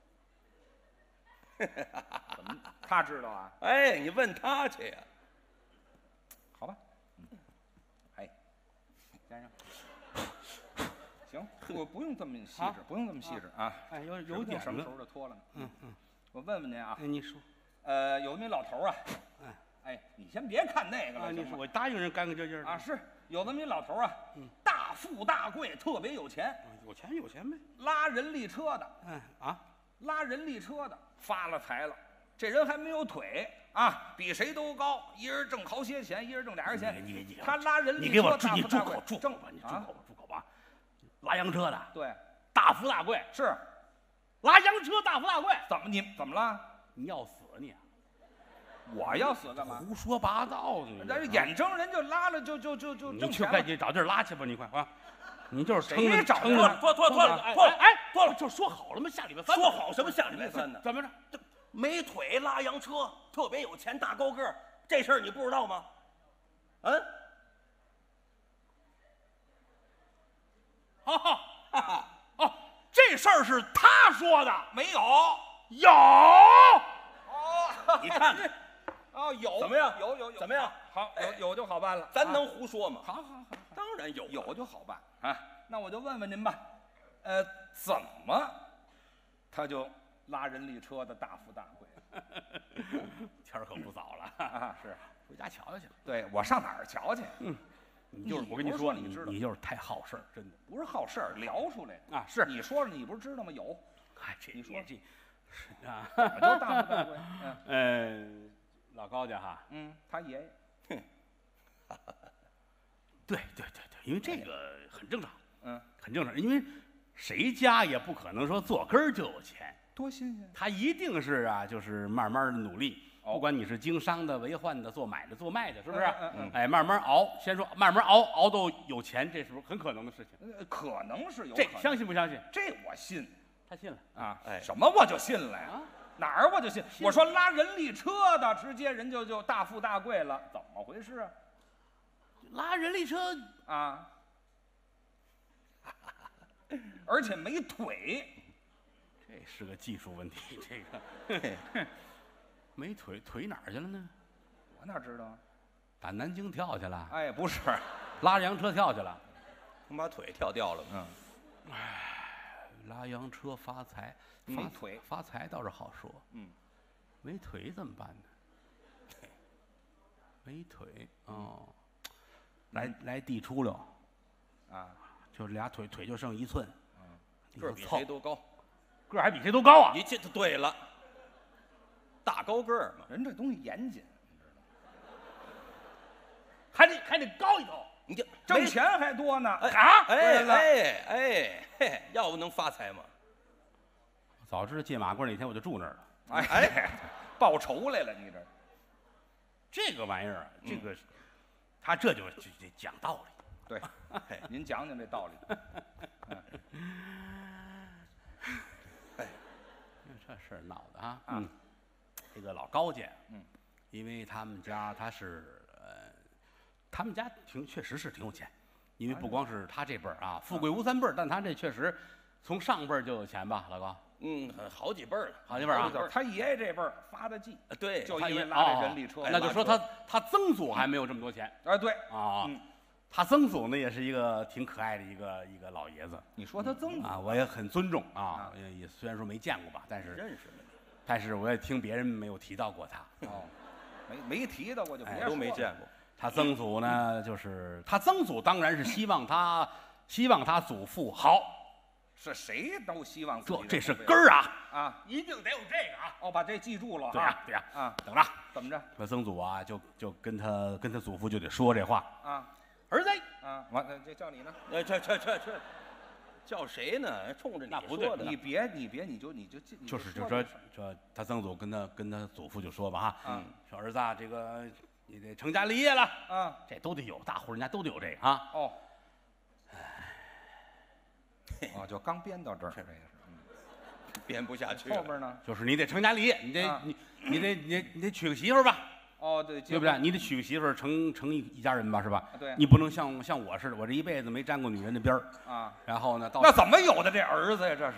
怎么？他知道啊？ 哎，你问他去呀。 好吧。哎，先生。行，我不用这么细致，不用这么细致啊。 哎，有有点什么时候就脱了呢？ 嗯嗯。 我问问您啊。 哎，你说。 呃，有那么一老头啊。哎。哎，你先别看那个了。 你说我答应人干干净净的啊，是有那么一老头啊，大富大贵，特别有钱。 有钱有钱呗。 拉人力车的。 嗯啊。 拉人力车的发了财了，这人还没有腿啊，比谁都高，一人挣好些钱，一人挣俩人钱。 你你他拉人力车， 你给我大你住口住口吧，你住口吧住口吧。拉洋车的， 对， 大富大贵是， 拉洋车大富大贵。 怎么你怎么了？ 你要死你！ 我要死干嘛？ 胡说八道的！ 但是眼睁人就拉了，就就就就你去快去找地儿拉去吧，你快啊！你就是谁找撑着脱脱脱了， 脱了！哎，脱了！就说好了吗？下礼拜三说好什么下礼拜三呢？ 怎么着？ 没腿拉洋车，特别有钱，大高个儿，这事儿你不知道吗？嗯？ 哈哈哈哈！哦，这事儿是他说的， 没有？ 有。 哦， 你看看哦，有怎么样有有有， 怎么样？ 好，有有就好办了。 咱能胡说吗？ 好好好， 当然有， 有就好办啊。 那我就问问您吧，呃，怎么他就拉人力车的大富大贵？ 天儿可不早了， 啊，是， 回家瞧瞧去。 对我上哪儿瞧去？ 嗯，你就是你我跟你不是说，你说你知道你就是太好事儿，真的不是好事儿，聊出来啊。是， 你说说，你不是知道吗？有， 哎，这你说这是啊， 怎么就大富大贵？嗯呃，老高家哈， 嗯，他爷爷， 对对对对，因为这个很正常， 嗯， 很正常，因为谁家也不可能说坐根儿就有钱， 多新鲜！ 他一定是啊，就是慢慢的努力。 哦不管你是经商的、为患的、做买的、做卖的，是不是？ 嗯嗯嗯哎，慢慢熬，先说慢慢熬，熬到有钱，这是不是很可能的事情？ 呃可能是有这可能， 相信不相信？ 这我信他信了啊！ 哎什么我就信了呀？ 啊！ 哪儿我就信？我说拉人力车的，直接人就就大富大贵了，怎么回事啊？ 拉人力车， 啊！而且没腿， 这是个技术问题。这个没腿，腿哪儿去了呢？ 我哪知道啊？ 打南京跳去了， 哎，不是， 拉着洋车跳去了。 他把腿跳掉了。 嗯， 拉洋车发财，发没腿发财倒是好说， 嗯， 没腿怎么办呢？没腿哦，来来地出溜， 啊， 就俩腿腿就剩一寸， 个儿比谁都高。 个儿还比谁都高啊！ 你这对了，大高个儿嘛。 人这东西严谨， 还得还得高一头。 你这挣钱还多呢。 哎啊哎对了哎哎嘿，要不能发财吗？ 早知道借马棍那天我就住那儿了。 哎哎，报仇来了，你这这个玩意儿啊，这个他这就就得讲道理。 对，嘿，您讲讲这道理。 哎， 这事儿闹的啊， 啊嗯，这个老高家， 嗯， 因为他们家他是呃，他们家挺确实是挺有钱，因为不光是他这辈儿啊，富贵无三辈儿，但他这确实从上辈儿就有钱吧，老高， 嗯，好几辈儿了。 好几辈儿啊， 他爷爷这辈儿发的迹， 呃对， 就他爷因为拉这哦人力车， 那就说他他曾祖还没有这么多钱啊，对， 啊嗯， 他曾祖呢也是一个挺可爱的一个一个老爷子你说他曾祖啊，我也很尊重啊啊， 也也虽然说没见过吧，但是认识了但是我也听别人没有提到过他。 哦，没没提到过就别哎说都没了见过。 他曾祖呢，就是他曾祖当然是希望他希望他祖父好， 是谁都希望自己的这这是后辈根儿啊， 啊！ 一定得有这个啊。 哦，把这记住了对呀、对呀、 啊， 等着， 怎么着他曾祖啊，就就跟他跟他祖父就得说这话， 啊儿子， 啊？完了，这叫你呢？ 哎，这这这这，叫谁呢？冲着你那不对说的。 你别你别你就你就你就是就说说这事这他曾祖跟他跟他祖父就说吧哈， 啊说儿子啊，这个你得成家立业了， 啊这都得有，大户人家都得有这个啊。 哦。哦，就刚编到这儿，这个是。 编不下去了。 后边呢？ 就是你得成家立业，你得、 啊你你得你得你得娶个媳妇儿吧， 哦，对， 对不对？你得娶个媳妇儿成成一一家人吧，是吧？ 对你不能像像我似的，我这一辈子没沾过女人的边儿， 啊， 然后呢，到那怎么有的这儿子呀？这是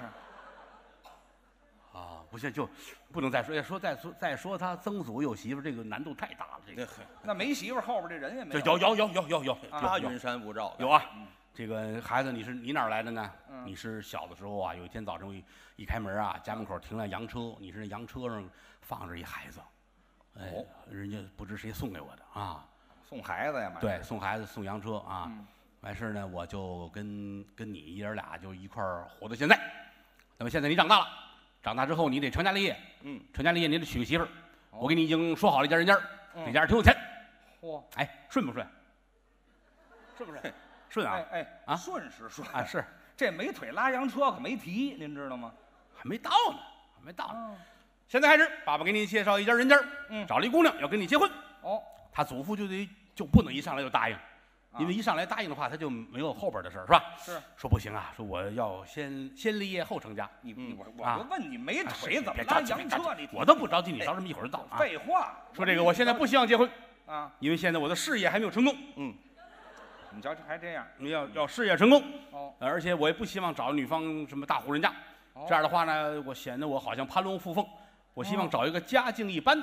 啊，不行，就不能再说，说再说再说他曾祖有媳妇儿，这个难度太大了。这个那没媳妇儿，后边这人也没这有有有有有有他有有云山雾罩的有啊。这个孩子，你是你哪儿来的呢？ 嗯你是小的时候啊，有一天早晨我一一开门啊，家门口停辆洋车，你是那洋车上放着一孩子，哎， 哦人家不知谁送给我的啊。 送孩子呀嘛。 对，送孩子送洋车啊。 嗯完事儿呢，我就跟跟你爷儿俩就一块儿活到现在。那么现在你长大了，长大之后你得成家立业， 嗯， 成家立业你得娶个媳妇儿。 哦我给你已经说好了一家人家儿， 嗯这家人挺有钱。 嚯， 哎，顺不顺？顺不顺？顺啊哎哎啊顺是顺啊，是这没腿拉洋车可没提，您知道吗？ 还没到呢，还没到呢。 哦现在开始，爸爸给你介绍一家人家儿， 嗯找了一姑娘要跟你结婚， 哦， 他祖父就得就不能一上来就答应， 啊因为一上来答应的话，他就没有后边的事儿，是吧？ 是说不行啊，说我要先先立业后成家。 你你我啊我就问你没哎腿怎么别拉着急别着急洋车？你我都不着急，你着这么一会儿就到啊。 废话。 说这个，我现在不希望结婚， 啊， 因为现在我的事业还没有成功。 嗯， 你瞧这还这样你要要事业成功， 哦呃而且我也不希望找女方什么大户人家， 哦这样的话呢，我显得我好像攀龙附凤。我希望哦找一个家境一般的，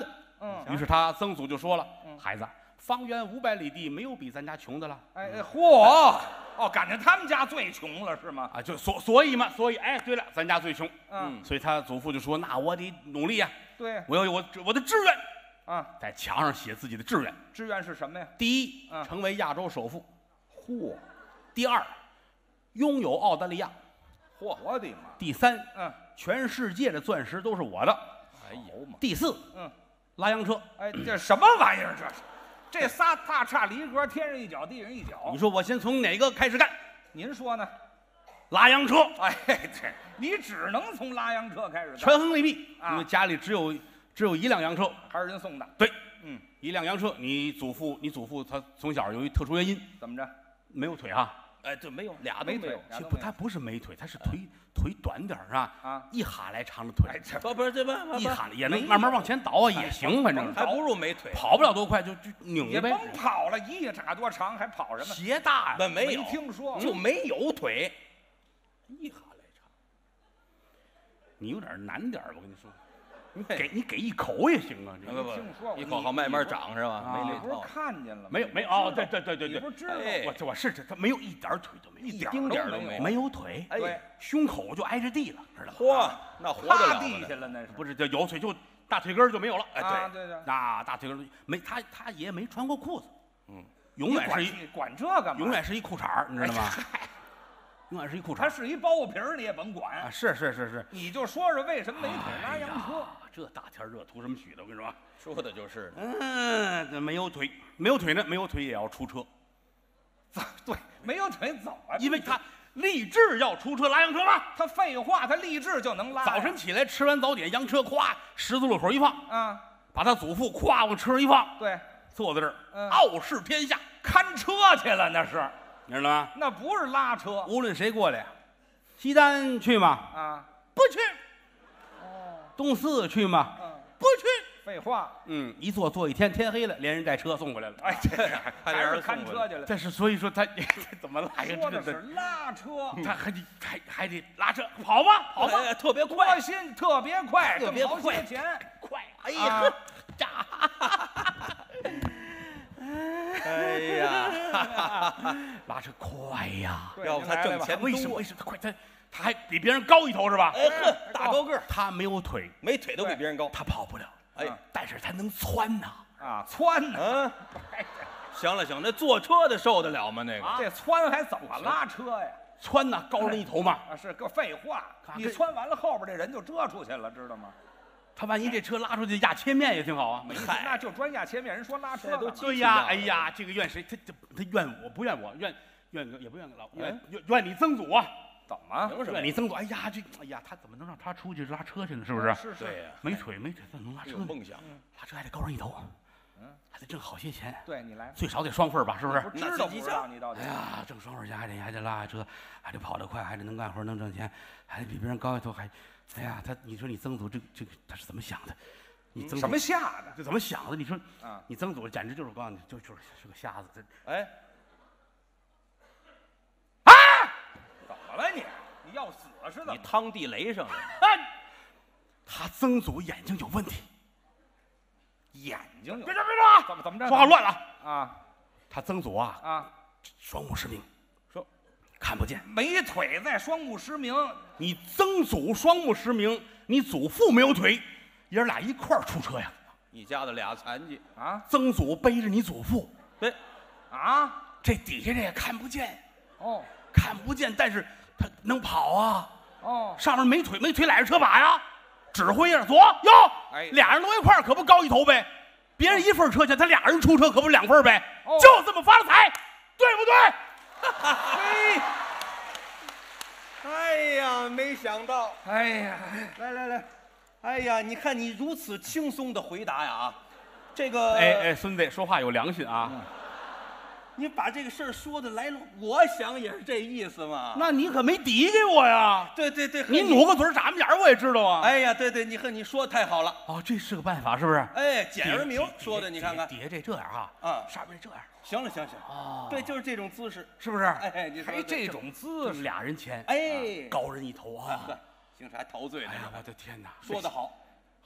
嗯于是他曾祖就说了：“ 嗯孩子，方圆五百里地没有比咱家穷的了。” 哎哎，嚯！哦，感觉他们家最穷了是吗？ 啊，就所所以嘛，所以哎，对了，咱家最穷， 嗯， 所以他祖父就说：“那我得努力呀、 对， 我有我我的志愿。” 啊， 在墙上写自己的志愿： 志愿是什么呀？ 第一， 嗯成为亚洲首富； 嚯， 第二，拥有澳大利亚； 嚯，我的妈！ 第三， 嗯， 全世界的钻石都是我的； 哎呦妈！ 第四， 嗯， 拉洋车。 哎，这什么玩意儿？这是，这仨大差离格，天上一脚，地上一脚你。说我先从哪个开始干？ 您说呢？ 拉洋车， 哎，对，你只能从拉洋车开始干， 权衡利弊， 啊因为家里只有只有一辆洋车。 还是人送的。 对， 嗯， 一辆洋车。你祖父，你祖父他从小有一特殊原因， 怎么着？ 没有腿哈。 哎，对，没有俩都没腿没有。 这不， 俩都没有他不是没腿，他是腿腿短点儿是吧？ 啊， 一哈来长的腿， 哎，这不不是这不一不哈也能没慢慢往前倒啊，也行，反正还不如没腿。 跑不了多快，就就拧也着呗。 甭跑了，一拃多长，还跑什么？ 鞋大呀， 那没有， 听说就没有腿。 一哈来长。你有点难点儿，我跟你说，你给你给一口也行啊，这个不不听说过一口好慢慢长是吧？ 啊你不是没这套。 看见了吗？ 没有没有你不知道哦，对对对对对你不，是知道哎吗？ 我我是这他没有一点儿腿都没有， 一点丁点儿都有都没有没有腿， 哎对， 胸口就挨着地了，知道吗？ 嚯，那活得趴了吗地下了那是不是，就有腿就大腿根儿就没有了。哎， 啊？对对， 那大腿根儿没他他爷没穿过裤子， 嗯， 永远是一你管管这干嘛？ 永远是一裤衩儿，你知道吗？永远是一裤衩儿。 它是一包皮儿，你也甭啊， 管， 是是是是。 你就说说为什么没腿拉洋车？ 哎呀这大天热图什么许的？我跟你说， 说的就是呢。 嗯，这没有腿，没有腿呢，没有腿也要出车， 对，没有腿走啊， 因为他立志要出车拉洋车嘛。 他废话，他立志就能拉呀。 早晨起来吃完早点，洋车咵十字路口一放， 啊， 把他祖父咵往车上一放， 对， 坐在这儿， 嗯傲视天下， 看车去了那是， 你知道吗？ 那不是拉车无论谁过来，西单去吗？ 啊。 不去。 哦， 东四去吗？ 嗯， 不去。 废话， 嗯，一坐坐一天，天黑了，连人带车送回来了。 哎，这是还得还是看让人送回车去了。 这是所以说他怎么拉呀？ 说的这是拉车， 他还得还还得拉车跑吧，跑吧， 哎特别多快， 心特别快， 特别挣好些快钱。 快！ 哎啊呀， 呀， 哎呀， 拉车快呀！ 对要不他挣钱为什么？ 多为什么他快？他他还比别人高一头是吧？ 哎呵，大高个儿， 他没有腿， 没腿都比别人高。 他跑不了。 哎， 但是他能窜呐。 啊，窜呢， 嗯，行了行，那坐车的受得了吗？那个这窜还怎么拉车呀？ 窜呐，高人一头嘛。 啊，是个废话， 啊你窜完了，后边这人就遮出去了，知道吗？ 他万一这车拉出去压切面也挺好啊。 没那就专压切面，人说拉车这都干嘛对呀，哎呀，这个怨谁？他他他怨我不怨我，怨怨也不怨老怨怨怨你曾祖啊。 怎么？ 凭什么怨？你曾祖，哎呀，这哎呀，他怎么能让他出去拉车去呢？是不是？ 是是， 对呀， 没腿没腿，怎么能拉车呢？ 有梦想， 拉车还得高人一头， 嗯， 还得挣好些钱， 对你来， 最少得双份儿吧？是不是？ 不知道不知道你到底哎？呀，挣双份儿钱还得还得拉车，还得跑得快，还得能干活能挣钱，还得比别人高一头，还，哎呀，他你说你曾祖这这个他是怎么想的？你曾祖什么吓的？ 这怎么想的？你说啊， 你曾祖简直就是我告诉你，就就是是个瞎子。这哎， 怎么了你？你要死是怎么你？趟地雷上了， 他曾祖眼睛有问题， 眼睛有别着别着， 怎么怎么着？ 说话乱了。 啊他曾祖啊， 啊！ 双目失明， 说看不见。 没腿在双目失明， 你曾祖双目失明，你祖父没有腿，爷儿俩一块儿出车呀。 你家的俩残疾， 啊曾祖背着你祖父， 对， 啊这底下这也看不见， 哦看不见，但是他能跑啊。 哦， 上面没腿，没腿揽着车把呀，指挥呀，左右， 哎俩人摞一块儿可不高一头呗。别人一份车钱，他俩人出车可不两份呗。 哦就这么发了财，对不对？ 嘿， 哎呀，没想到， 哎呀， 来来来，哎呀，你看你如此轻松的回答呀啊，这个， 哎哎，孙子说话有良心啊。 你把这个事儿说的来了，我想也是这意思嘛。 那你可没抵给我呀。 对对对， 你和努个嘴儿眨巴眼儿我也知道啊。 哎呀，对对，你和你说太好了， 哦，这是个办法，是不是？ 哎，简而明底说的，你看看， 底下这这样啊， 啊上面这样， 行了行行， 哦， 对，就是这种姿势， 是不是？ 哎，你说还的这种姿这势， 俩人前， 哎， 高人一头啊。 呵，行，还陶醉呢哎，呀，我的天哪， 说得好，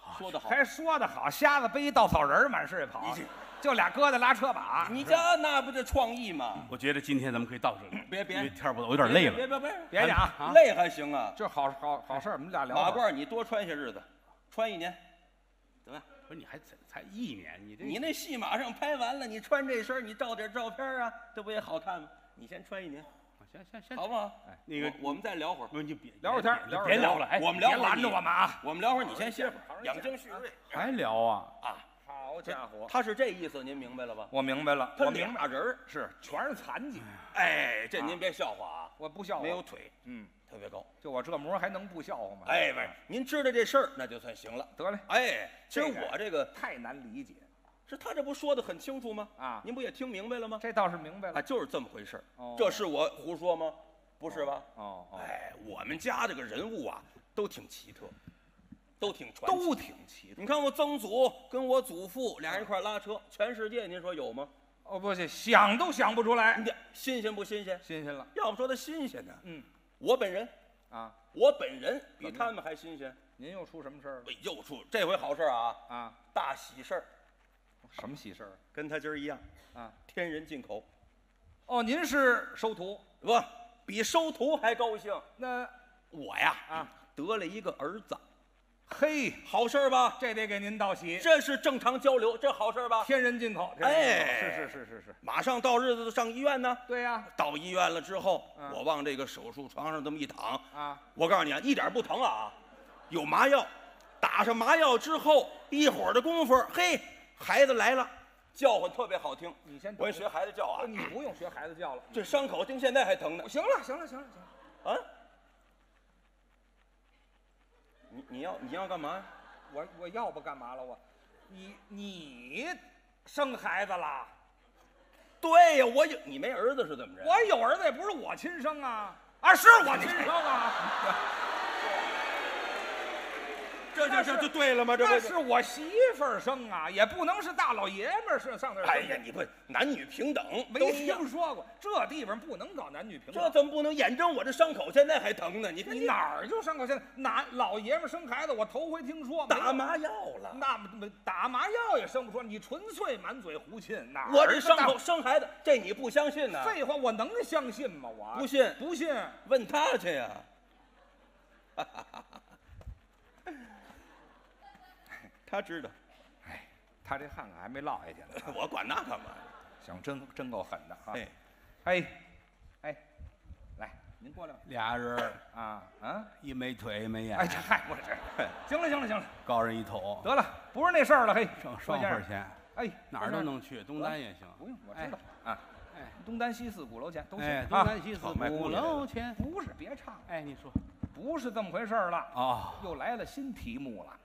说得好。 还说得好，瞎子背一稻草人满世界跑，就俩疙瘩拉车把。 你家那不就创意吗？ 我觉得今天咱们可以到这里。 别别因为天儿不早，我有点累了。 别别别别讲， 啊累还行啊。 这好好好事儿，我们俩聊。 马褂你多穿些日子，穿一年，怎么样？ 不是你还才才一年，你这你那戏马上拍完了，你穿这身，你照点照片啊，这不也好看吗？你先穿一年， 行行行， 好不好？ 哎，那个我我们再聊会儿， 不是你别聊会儿天别聊会儿天别聊了，哎， 我们聊会儿别拦着我们啊！ 我们聊会儿，你先歇会儿，养精蓄锐还聊啊？ 啊。 好家伙， 他是这意思，您明白了吧？ 我明白了， 他我明白俩人儿， 是全是残疾， 哎，这您别笑话啊， 我不笑话。 没有腿， 嗯， 特别高。 就我这模还能不笑话吗？ 哎，不是，您知道这事儿，那就算行了。 得嘞， 哎，其实这个我这个太难理解是他这不说的很清楚吗？ 啊！ 您不也听明白了吗？ 这倒是明白啊， 了。 就是这么回事儿。 哦这是我胡说吗？不是吧？ 哦哦， 哎，我们家这个人物啊，都挺奇特，都挺传奇。 都挺奇特。 你看我曾祖跟我祖父俩人一块儿拉车，全世界您说有吗？ 哦，不是，想都想不出来你。这新鲜不新鲜？ 新鲜了。 要不说它新鲜呢。 嗯， 我本人， 啊， 我本人比怎么他们还新鲜。 您又出什么事儿了？ 哎，又出这回好事儿啊！ 啊， 大喜事儿， 什么喜事儿跟他今儿一样， 啊？ 天人进口， 哦，您是收徒？ 不比收徒还高兴。 那我呀， 啊， 得了一个儿子， 嘿， 好事儿吧？ 这得给您道喜。 这是正常交流，这好事儿吧？ 天人进口， 哎是是是是是， 马上到日子上医院呢。 对呀， 到医院了之后， 嗯我往这个手术床上这么一躺， 啊， 我告诉你啊，一点不疼啊，有麻药，打上麻药之后，一会儿的功夫，嘿，孩子来了，叫唤特别好听。 你先我也学孩子叫啊， 你不用学孩子叫了。 这伤口听现在还疼呢。 行了行了行了行了， 啊，你你要你要干嘛呀？ 我我要不干嘛了我？你你生孩子了？ 对呀，我有你没儿子是怎么着？ 我有儿子也不是我亲生啊，啊是我亲生啊， 这这这就对了吗？这不那是我媳妇儿生啊，也不能是大老爷们儿是上那儿生。 哎呀，你不男女平等，都没一样听说过，这地方不能搞男女平这等。 怎么不能？眼睁我这伤口现在还疼呢？你看你哪儿就伤口？现在男老爷们儿生孩子，我头回听说。 打麻药了？ 那么打麻药也生不出来，你纯粹满嘴胡沁。哪儿我这伤大口生孩子，这你不相信呢？ 废话，我能相信吗？我不信， 不信。 问他去呀。他知道， 哎，他这汉子还没落下去呢。 我管那干嘛？ 行，真真够狠的啊！ 哎， 哎，哎，来，您过来吧。 俩人儿啊啊！ 一没腿一没眼， 哎，这嗨，不是这，行了行了行了， 高人一头， 得了，不是那事儿了。嘿， 挣双关先生份钱， 哎， 哪儿都能去，东单也行。 不用，我知道啊。 哎东单西四鼓楼前都行哎， 啊东单西四好卖鼓姑娘楼前。 不是，别唱， 哎，你说不是这么回事儿了。 啊又来了新题目了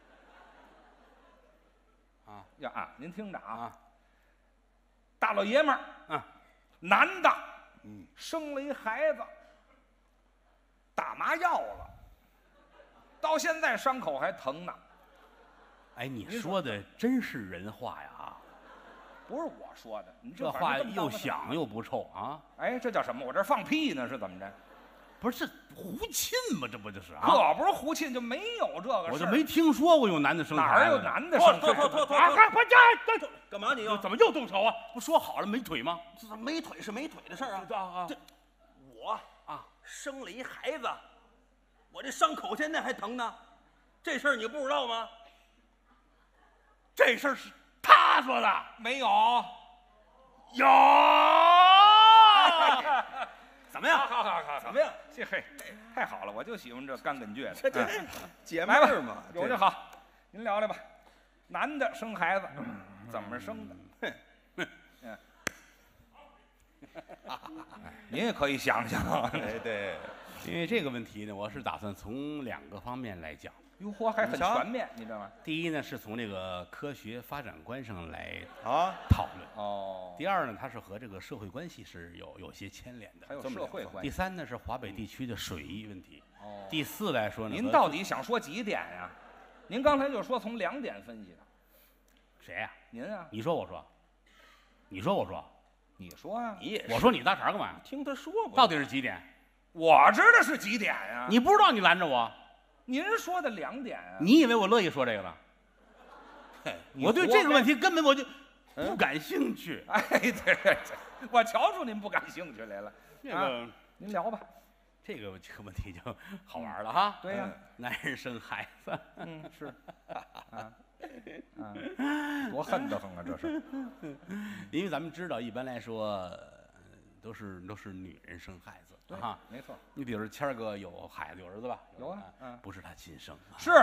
啊呀啊！您听着啊， 啊大老爷们儿， 啊！ 男的， 嗯， 生了一孩子，打麻药了，到现在伤口还疼呢。 哎，你您说的真是人话呀！ 不是我说的，你这反正话又这么当的响又不臭啊！ 哎，这叫什么？我这放屁呢？是怎么着？ 不是胡沁吗？这不就是啊？ 可不是胡沁，就没有这个事儿。 我就没听说过有男的生哪儿有孩子的脱男的生脱脱脱脱啊！快快加！ 干嘛你又怎么又动手啊？不说好了没腿吗？ 这没腿是没腿的事儿啊？ 啊啊这我啊！ 生了一孩子，我这伤口现在还疼呢，这事儿你不知道吗？ 这事儿是他说的， 没有。 有。 怎么样？ 好好好好， 怎么样？ 这嘿，太好了，我就喜欢这干梗倔这的。 这嗯姐妹来吧儿嘛， 有就好。您聊聊吧，男的生孩子怎么生的？嗯，您也可以想想。 哎对， 因为这个问题呢，我是打算从两个方面来讲。 哟嚯，还很你瞧全面，你知道吗？ 第一呢，是从这个科学发展观上来啊， 讨论； 哦， 第二呢，它是和这个社会关系是有有些牵连的还。有这么两方社会关系。 第三呢，是华北地区的水域问题。 哦， 第四来说呢，和您到底想说几点呀？您刚才就说从两点分析的。 谁呀？ 您啊， 你说我说，你说我说， 你说呀？ 你也是我说你搭茬干嘛呀？ 听他说过， 到底是几点？ 我知道是几点呀？ 你不知道你拦着我？ 您说的两点啊， 你以为我乐意说这个了？ 你我对活该这个问题根本我就不感兴趣。 哎，对对对，我瞧出您不感兴趣来了。 这个、 啊、您聊吧。 这个这个问题就好玩了哈。 对呀、 嗯，男人生孩子， 嗯，是，啊，啊，多恨得很啊，这是。 因为咱们知道，一般来说都是都是女人生孩子， 对哈， 没错。 你比如谦儿哥有孩子，有儿子吧？ 有啊，嗯， 不是他亲生啊。 是。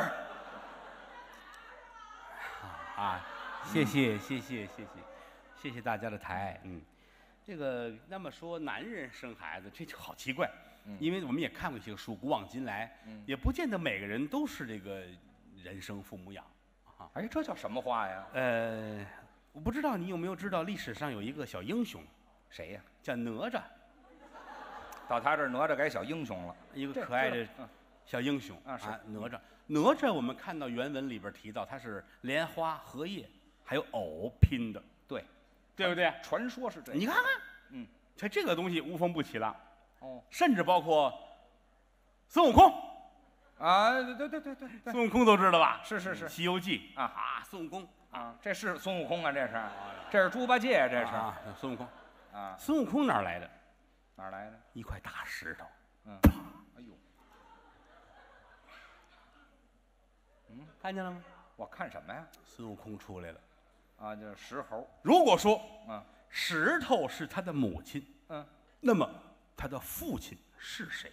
啊，谢谢谢谢谢谢谢谢大家的抬，嗯，这个那么说男人生孩子，这就好奇怪， 嗯， 因为我们也看过一些书，古往今来， 嗯， 也不见得每个人都是这个人生父母养，啊， 哎，这叫什么话呀？ 呃，我不知道你有没有知道历史上有一个小英雄， 谁呀？ 叫哪吒， 到他这儿哪吒改小英雄了， 一个可爱的小英雄啊，是哪吒。哪吒我们看到原文里边提到，他是莲花、荷叶还有藕拼的， 对， 对不对？ 传说是这样。 你看看， 嗯， 这这个东西无风不起浪， 哦， 甚至包括孙悟空啊，对对对对对， 孙悟空都知道吧？ 是是是， 《西游记》 啊啊，孙悟空啊，这是孙悟空啊，这是，这是猪八戒，这是啊，孙悟空啊， 孙悟空哪儿来的？ 哪儿来的？ 一块大石头， 嗯，哎呦， 嗯，看见了吗？ 我看什么呀？ 孙悟空出来了啊，就是石猴。 如果说嗯， 石头是他的母亲， 嗯， 那么他的父亲是谁？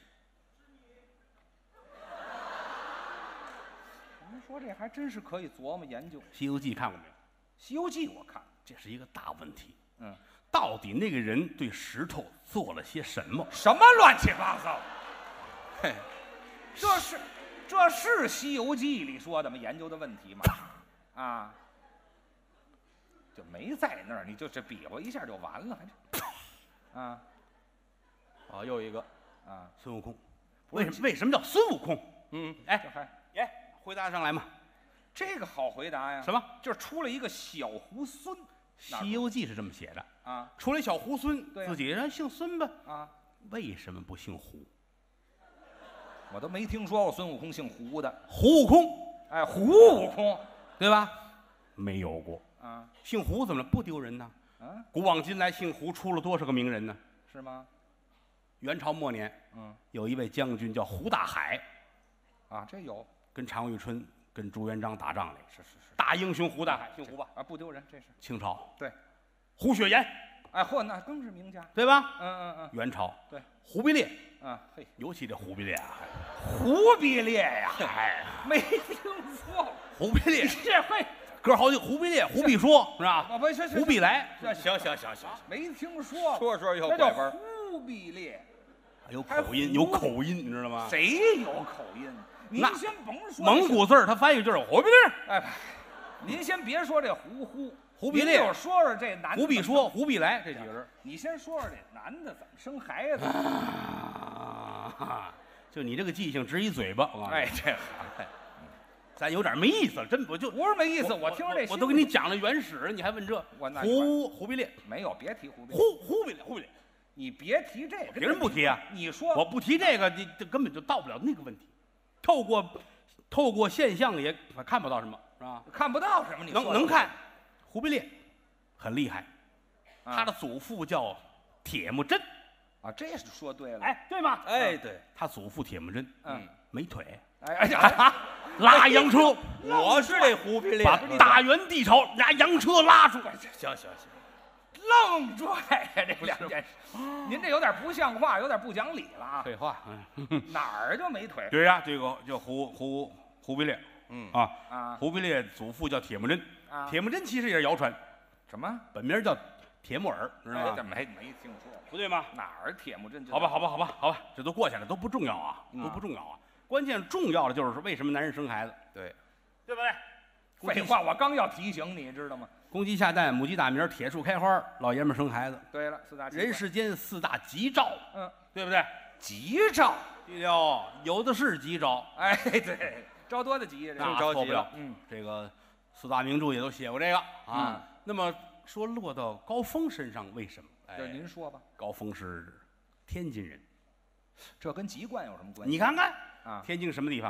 您说这还真是可以琢磨研究。《 西游记》看过没有？《 西游记》我看， 这是一个大问题。 嗯， 到底那个人对石头做了些什么？ 什么乱七八糟？嘿，这是这是《西游记》里说的吗？研究的问题吗？啊，就没在那儿，你就这比划一下就完了，还这啊啊，又一个啊， 孙悟空。为什么为什么叫孙悟空？ 嗯， 哎这还哎，回答上来嘛。 这个好回答呀。 什么？ 就是出了一个小猢狲。 《西游记》是这么写的啊， 出来小猢狲， 对啊、 自己人姓孙吧？ 啊， 为什么不姓胡？ 我都没听说过孙悟空姓胡的。 胡悟空， 哎，胡悟空， 对吧？没有过啊， 姓胡怎么了？不丢人呢？ 啊， 古往今来，姓胡出了多少个名人呢？ 是吗？ 元朝末年， 嗯， 有一位将军叫胡大海， 啊，这有跟常遇春、跟朱元璋打仗来， 是是是， 大英雄胡大海，姓胡吧？ 啊，不丢人，这是清朝对。 胡雪岩， 哎，嚯，那更是名家， 对吧？ 嗯嗯嗯， 元朝对， 忽必烈， 啊，嘿， 尤其这忽必烈啊， 忽必烈呀， 哎， 没听说过， 忽必烈这会哥好几忽必烈，忽必说是吧？ 啊，不是， 忽必来， 行行行行行， 没听说， 说说又那叫拐弯。 忽必烈， 有口音，有口音，你知道吗？ 谁有口音？您那先甭说蒙古字儿，他翻译就是忽必烈。 哎，您先别说这胡呼， 忽必烈您就说说这男的。 忽必说，忽必来这几个人。 你先说说这男的怎么生孩子？ 啊，就你这个记性，值一嘴巴。我告诉你哎，这好， 咱有点没意思，真不就不是没意思。我听说这我都给你讲了原始，你还问这？ 我那忽忽必烈， 没有，别提忽必烈， 忽忽必烈，忽必烈， 你别提这个， 别人不提啊。 你说我不提这个，你这根本就到不了那个问题。透过透过现象也看不到什么，是吧？ 看不到什么，你说能能看，忽必烈很厉害， 啊他的祖父叫铁木真， 啊，这是说对了。 哎，对吗？ 哎，对， 他祖父铁木真， 嗯， 没腿， 哎哎呀， 拉洋车， 我是这忽必烈， 把大元帝朝拿洋车拉出。 行行行， 愣拽呀，这两件事，您这有点不像话，有点不讲理了啊！ 废话，嗯， 哪儿就没腿？ 对呀，这个叫忽忽忽必烈， 嗯啊啊忽必烈祖父叫铁木真， 啊， 铁木真其实也是谣传， 什么？ 本名叫铁木儿，知道哎，这吗？ 没没听说过， 不对吗？ 哪儿铁木真就？ 好吧，好吧，好吧，好吧，这都过去了，都不重要啊， 嗯都不重要啊。关键重要的就是说，为什么男人生孩子， 对， 对不对？ 废话，我刚要提醒你，知道吗？ 公鸡下蛋，母鸡打鸣，铁树开花，老爷们儿生孩子。 对了，四大奇人世间四大吉兆， 嗯， 对不对？ 吉兆， 对了，有的是吉兆， 哎，对，招多的吉，这那着急错不了了。 嗯， 这个四大名著也都写过这个啊。 嗯那么说落到高峰身上，为什么？哎这您说吧， 高峰是天津人， 这跟籍贯有什么关系？ 你看看啊， 天津什么地方？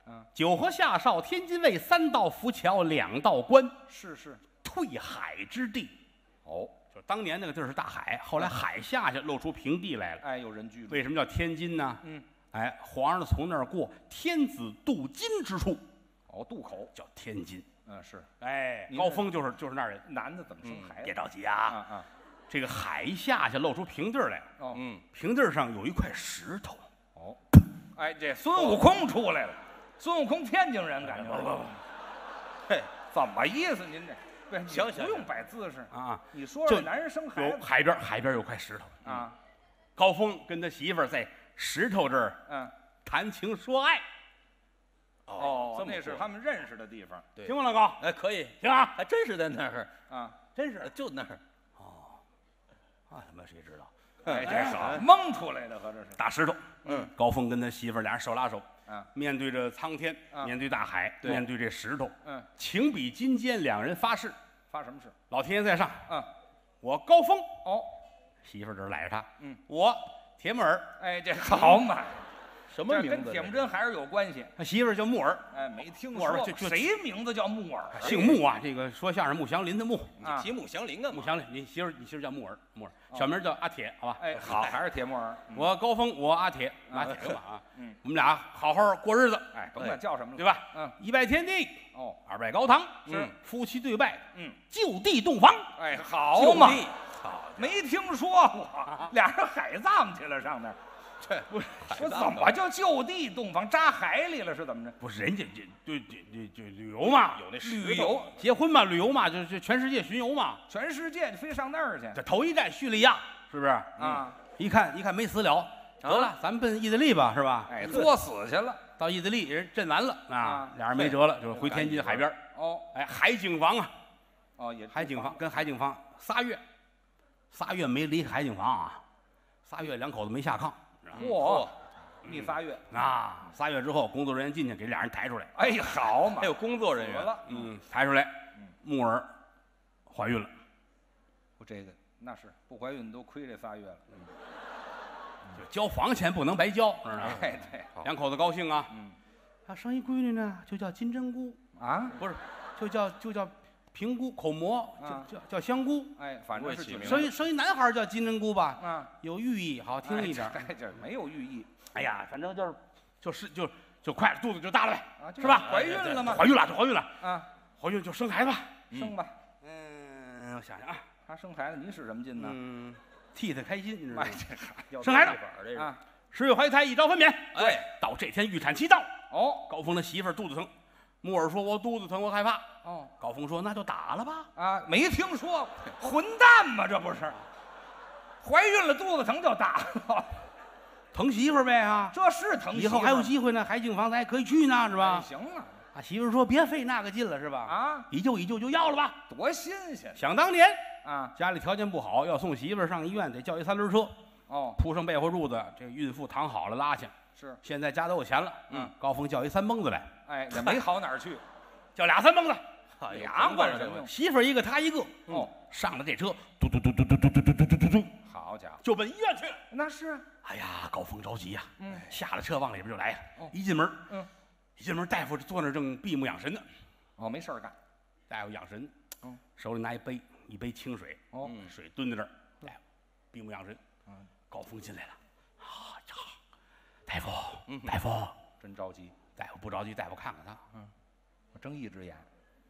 嗯， 九河下哨，天津卫，三道浮桥，两道关， 是是。 退海之地。 哦， 就当年那个地儿是大海，后来海下去，露出平地来了。 哎，有人居住。 为什么叫天津呢？ 嗯， 哎，皇上从那儿过，天子渡津之处， 哦，渡口叫天津。 嗯，是。 哎， 您高峰就是就是那儿人。 男的怎么生孩子？ 别着急啊， 啊啊， 这个海一下去，露出平地儿来。 哦， 嗯， 平地儿上有一块石头。 哦，哎，这孙悟空出来了。孙悟空天津人，感觉。 不不不， 嘿，怎么意思？您这不行行不用摆姿势啊！ 你说就说男人生孩子有海边，海边有块石头啊。 高峰跟他媳妇儿在石头这儿嗯谈情说爱。 哦，那是他们认识的地方。 对行吗，老高？ 哎，可以， 行啊， 还真是在那儿啊， 真是。 就那儿。 啊，他妈谁知道？ 哎，这好蒙出来的，合着是。 大石头。 嗯， 高峰跟他媳妇儿俩人手拉手， 啊， 面对着苍天， 啊面对大海， 对面对这石头， 嗯， 情比金坚，两人发誓， 发什么誓？ 老天爷在上， 嗯， 我高峰， 哦， 媳妇儿这儿赖着他， 嗯， 我铁木儿， 哎，这好嘛， 什么这跟名字？ 铁木真还是有关系。 他媳妇儿叫木耳， 哎，没听木耳说就就谁名字叫木耳？ 姓穆啊，这个说相声穆祥林的穆， 啊提木祥林干嘛？ 穆祥林，你媳妇儿你媳妇儿叫木耳，木耳，小名叫阿铁，好吧？ 哎，好，还是铁木耳。嗯我高峰，我阿铁， 啊阿铁干嘛啊？ 嗯， 我们俩好好过日子， 哎，甭管叫什么了， 对吧？ 嗯， 一拜天地， 哦， 二拜高堂， 是夫妻对拜， 嗯， 就地洞房， 哎，好嘛， 好， 没听说过，俩人海葬去了，上那儿。 这不是说怎么就就地洞房扎海里了？是怎么着？ 不是人家这对对对对旅游嘛， 有那旅游， 结婚嘛，旅游嘛，就就全世界巡游嘛。 全世界就非上那儿去这头一站叙利亚，是不是？ 啊？ 一看一看没死了，得了，咱们奔意大利吧，是吧？ 哎，作死去了。 到意大利人震完了啊啊， 俩人没辙了，就是回天津海边。 哦哎，海景房啊， 哦，也海景房跟海景房仨月，仨月没离开海景房啊，仨月两口子没下炕。 嚯，一仨月啊，仨月之后，工作人员进去给俩人抬出来。 哎呀，好嘛， 还有工作人员了。 嗯，抬出来，木耳怀孕了。 我这个那是不怀孕都亏这仨月了。 就交房钱不能白交，知道吗？ 哎，对， 两口子高兴啊。 嗯， 啊，生一闺女呢，就叫金针菇， 啊， 不是，就叫就叫平菇口蘑， 啊叫叫叫香菇。 哎，反正是起名生一生一男孩叫金针菇吧， 啊， 有寓意，好听一点。 哎，这没有寓意哎呀，反正就是就是就就快了，肚子就大了呗， 啊， 是吧？ 怀孕了吗？ 怀孕了，就怀孕了， 啊， 怀孕就生孩子吧。 生吧。 嗯，我想想啊， 他生孩子，您使什么劲呢？ 嗯，替他开心，你知道吗哎，？这还生孩子这是啊， 十月怀胎，一朝分娩。 哎， 到这天预产期到， 哦高峰的媳妇儿肚子疼，木耳说：“我肚子疼，我害怕。” 哦高峰说：“那就打了吧。 啊，没听说，混蛋嘛，这不是？怀孕了肚子疼就打了，” 疼媳妇儿呗啊！ 这是疼媳妇儿。 以后还有机会呢，海景房咱还可以去呢，是哎吧？ 行啊， 啊，媳妇儿说：“别费那个劲了，是吧？ 啊， 一救一救就要了吧。 多新鲜” 想当年啊！ 家里条件不好，要送媳妇儿上医院，得叫一三轮车， 哦， 铺上被窝褥子，这孕妇躺好了拉去。 是， 现在家都有钱了， 嗯， 高峰叫一三蹦子来， 哎，也没好哪儿去， 叫俩三蹦子， 俩管什么用？ 媳妇儿一个，他一个。 哦， 上了这车，嘟嘟嘟嘟嘟嘟嘟嘟嘟嘟嘟， 好家伙， 就奔医院去了。 那是， 哎呀，高峰着急呀， 嗯， 下了车往里边就来了。 哦一进门， 嗯， 一进门，大夫坐那儿正闭目养神呢。 哦，没事儿干， 大夫养神， 嗯， 手里拿一杯，一杯清水， 哦， 水蹲在这儿，大夫闭目养神。 嗯， 高峰进来了，啊呀，大夫，大夫， 真着急， 大夫不着急，大夫看看他， 我睁一只眼，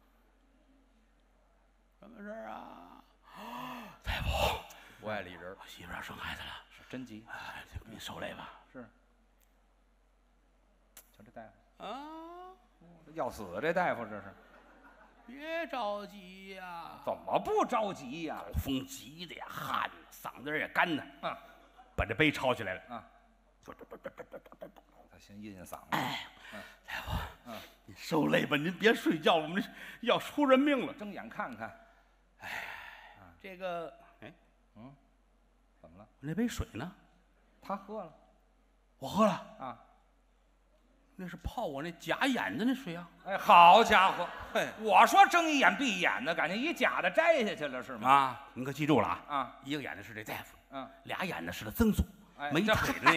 什么事儿啊？大夫， 不爱理人， 我媳妇要生孩子了， 是真急， 哎，您受累吧。 是，瞧这大夫， 啊， 这要死啊！这大夫这是别着急呀。 怎么不着急呀？ 高峰急的呀，汗嗓子也干呢， 啊， 把这杯抄起来了， 啊， 说这这这这这这这， 他先印印嗓子， 大夫，您受累吧，您别睡觉，我们这要出人命了。 睁眼看看， 这个，哎， 怎么了？ 我那杯水呢？ 他喝了我喝了， 啊！ 那是泡我那假眼的那水啊。 哎，好家伙！ 嘿， 我说睁一眼闭一眼的，感觉一假的摘下去了是吗？ 啊，您可记住了啊！ 啊， 一个眼的是这大夫， 嗯， 俩眼的是他曾祖， 哎， 没这腿的那个是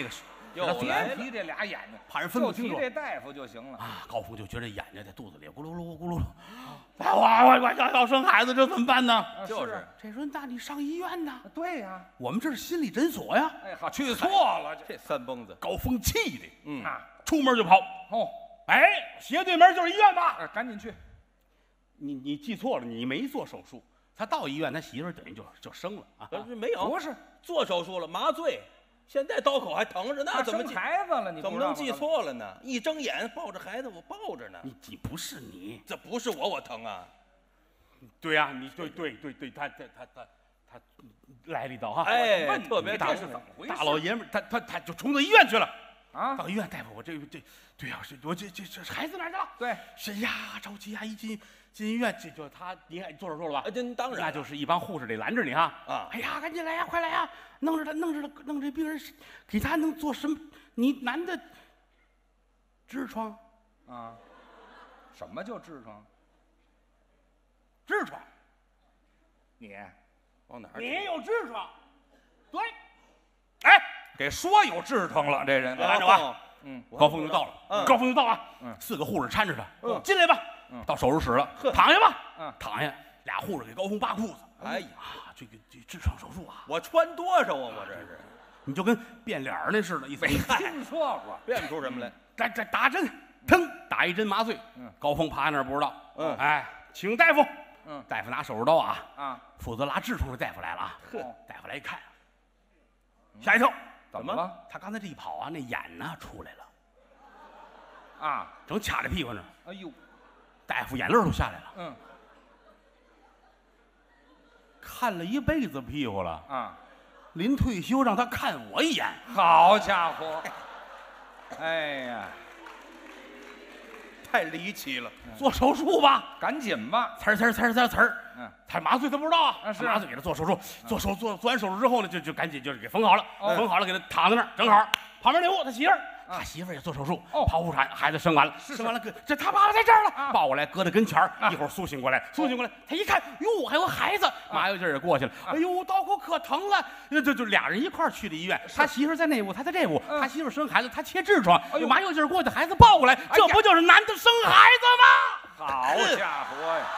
又他嘴来了别提这俩眼睛， 怕人分不就提清楚这大夫就行了。 啊。高峰就觉得眼睛在肚子里咕噜噜咕噜噜，哎，我我我要要生孩子，这怎么办呢？ 啊就是这说那你上医院呐， 对呀。 我们这是心理诊所呀。 哎，好，去错了这这三蹦子， 高峰气的， 嗯， 啊。 出门就跑。 哦， 哎，斜对门就是医院吧？ 啊赶紧去。 你你记错了，你没做手术。他到医院，他媳妇儿等于就就生了啊。 不是没有， 不是， 做手术了，麻醉，现在刀口还疼着，那他生怎么记孩子了？你不知道吗怎么能记？错了呢？一睁眼抱着孩子，我抱着呢， 你你不是你， 这不是我，我疼啊！ 对呀、你对对对对，他他他他他来了一刀哈。 哎问你特别大这是怎么回事？ 大老爷们儿，他他他就冲到医院去了。 啊， 到医院，大夫，我这这，对呀、是我这这这孩子哪儿去了？ 对， 是呀，着急呀！一进进医院，这就他，你看你做手术了吧？ 啊，这当然了那就是一帮护士得拦着你哈。 啊哎呀，赶紧来呀，快来呀！弄着他，弄着他，弄这病人，给他能做什么？你男的痔疮， 啊，什么叫痔疮？ 痔疮， 你往哪儿？ 你有痔疮，对。哎， 给说有痔疮了，这人拦着吧。 哦嗯， 高峰就到了， 嗯高峰就到了， 嗯四个护士搀着他， 嗯进来吧， 嗯到手术室了，躺下吧， 嗯躺下，俩护士给高峰扒裤子， 哎呀， 啊，这个这痔疮手术啊， 我穿多少啊？我这是你就跟变脸儿那似的，一没嗨， 听说过。 变不出什么来。 这这打针，砰，打一针麻醉， 嗯高峰趴那儿不知道， 嗯哎，请大夫， 嗯大夫拿手术刀啊， 啊， 负责拉痔疮的大夫来了啊， 呵大夫来一看，吓一跳， 怎么了？ 他刚才这一跑啊，那眼呢出来了， 啊， 正掐在屁股那儿， 哎呦， 大夫眼泪儿都下来了， 嗯看了一辈子屁股了。 啊， 临退休让他看我一眼， 好家伙！哎呀， 太离奇了。 做手术吧， 赶紧吧。 呲儿呲儿呲儿呲儿呲儿， 嗯， 他麻醉他不知道啊， 啊是他麻醉给他做手术，做手做做完手术之后呢，就就赶紧就是给缝好了， 哦缝好了给他躺在那儿，正好旁边那屋他媳妇儿。 啊他媳妇儿也做手术， 哦剖腹产，孩子生完了， 是生完了，搁这他爸爸在这儿了， 啊抱过来，搁在跟前儿， 啊一会儿苏醒过来，苏醒过来，他一看，哟，还有孩子，麻药劲儿也过去了， 啊哎呦，刀口可疼了，那就就俩人一块儿去的医院，他媳妇儿在那屋，他在这屋， 嗯他媳妇儿生孩子，他切痔疮， 哎呦麻药劲儿过去，孩子抱过来，这不就是男的生孩子吗？ 好家伙呀！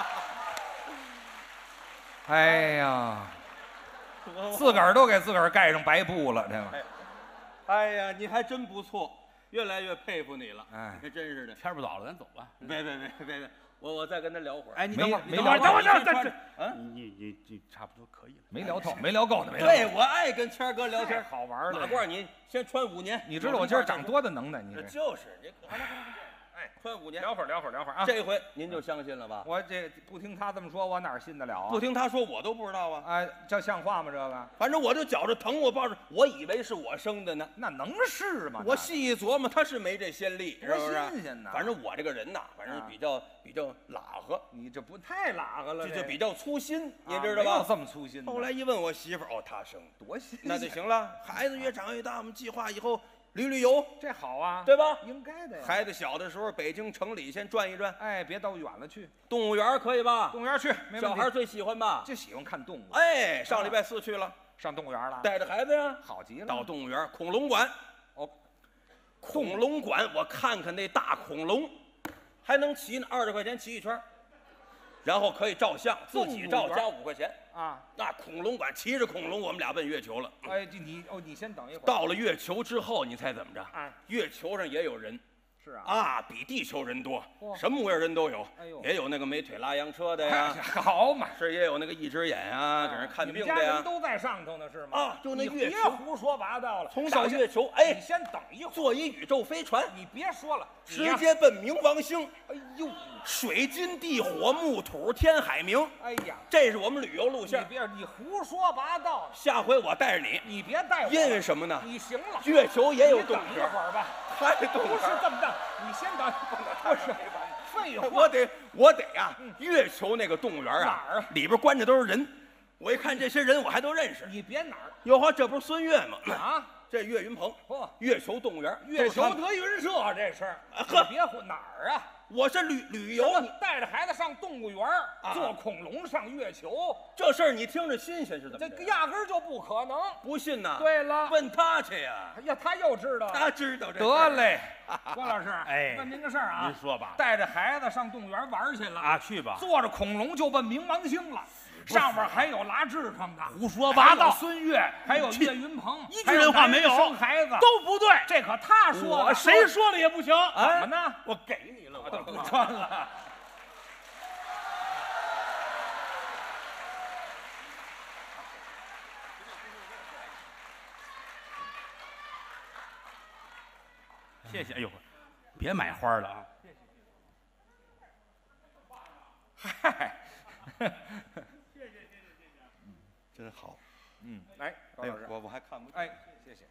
哎呀，自个儿都给自个儿盖上白布了，这个。 哎呀，你还真不错，越来越佩服你了。 哎还真是的。 天儿不早了，咱走吧。 别别别别别，我我再跟他聊会儿。 哎，你没等会儿， 没你等会儿， 聊等会儿， 你等会儿， 先穿这嗯， 你你你你差不多可以了。 没聊透，没聊够呢，没聊对， 够。 我爱跟谦儿哥聊天。 好玩的。 马褂，你先穿五年。 你知道我今儿长多大能耐？你这这就是这，完了，哎，穿五年。 聊会儿，聊会儿，聊会儿啊！ 这回您就相信了吧？ 我这不听他这么说，我哪儿信得了啊？ 不听他说，我都不知道啊。 哎，这像话吗？这个反正我就觉着疼，我抱着，我以为是我生的呢。 那能是吗？ 我细一琢磨，他是没这先例，是多不是？ 新鲜呐！ 反正我这个人呐，反正啊比较比较拉和， 你这不太拉个了， 就就比较粗心，你啊知道吧？ 没有这么粗心的。 后来一问我媳妇儿，哦，她生的， 多新鲜， 那就行了。孩子越长越大，我们计划以后旅旅游， 这好啊， 对吧？ 应该的呀。 孩子小的时候，北京城里先转一转， 哎，别到远了去， 动物园可以吧？ 动物园去，没问题小孩最喜欢吧？ 就喜欢看动物。 哎，上礼拜四去了， 上动物园了， 带着孩子呀， 好极了。 到动物园恐龙馆。 哦， 恐龙馆，我看看那大恐龙，还能骑呢，二十块钱骑一圈儿，然后可以照相，自己照加五块钱。 啊， 那恐龙馆骑着恐龙，我们俩奔月球了。 哎，这你哦，你先等一会儿。 到了月球之后，你猜怎么着？ 哎， 月球上也有人是啊， 啊，比地球人多， 嚯什么模样人都有。 哎呦也有那个没腿拉洋车的呀， 哎好嘛， 是也有那个一只眼啊，搁那看病的你们家人呀。 都在上头呢，是吗？ 啊就那你别月球胡说八道了。 从到首先月球， 你哎， 先等一会儿， 坐一宇宙飞船， 你别说了，你直呀接奔冥王星。 哎呦， 水金地火木土天海冥， 哎呀， 这是我们旅游路你线。 别你胡说八道， 下回我带着你， 你别带我了， 因为什么呢？ 你行了， 月球也有你等动物园， 一会儿吧， 还动物不是园。 这么着，你先等，不是废话， 我得我得呀、月球那个动物园啊， 哪儿啊里边关着都是人，我一看这些人我还都认识。 你别哪儿哟呵，这不是孙越吗？ 啊， 这岳云鹏， 嚯， 月球动物园， 月球都是他们德云社这是， 啊呵你别胡哪儿啊？ 我是旅旅游， 你带着孩子上动物园坐恐龙上月球， 这事儿你听着新鲜是怎么？ 这压根儿就不可能。 不信呐？ 对了， 问他去呀。 哎呀，他又知道， 他知道这。 得嘞，郭老师， 哎， 问您个事儿啊， 您说吧。 带着孩子上动物园玩去了啊，去吧。 坐着恐龙就奔冥王星了。上边还有拉痔疮的， 胡说八道。 孙越，还有岳云鹏， 一句人话没有， 生孩子都不对。 这可他说的， 谁说的也不行。 怎么呢？ 我给你了，我都不穿了。 谢谢。哎呦，别买花了啊！谢谢。嗨。 谢谢谢谢谢谢，嗯，真好， 嗯，来，高老师， 我我还看不见， 哎，谢谢，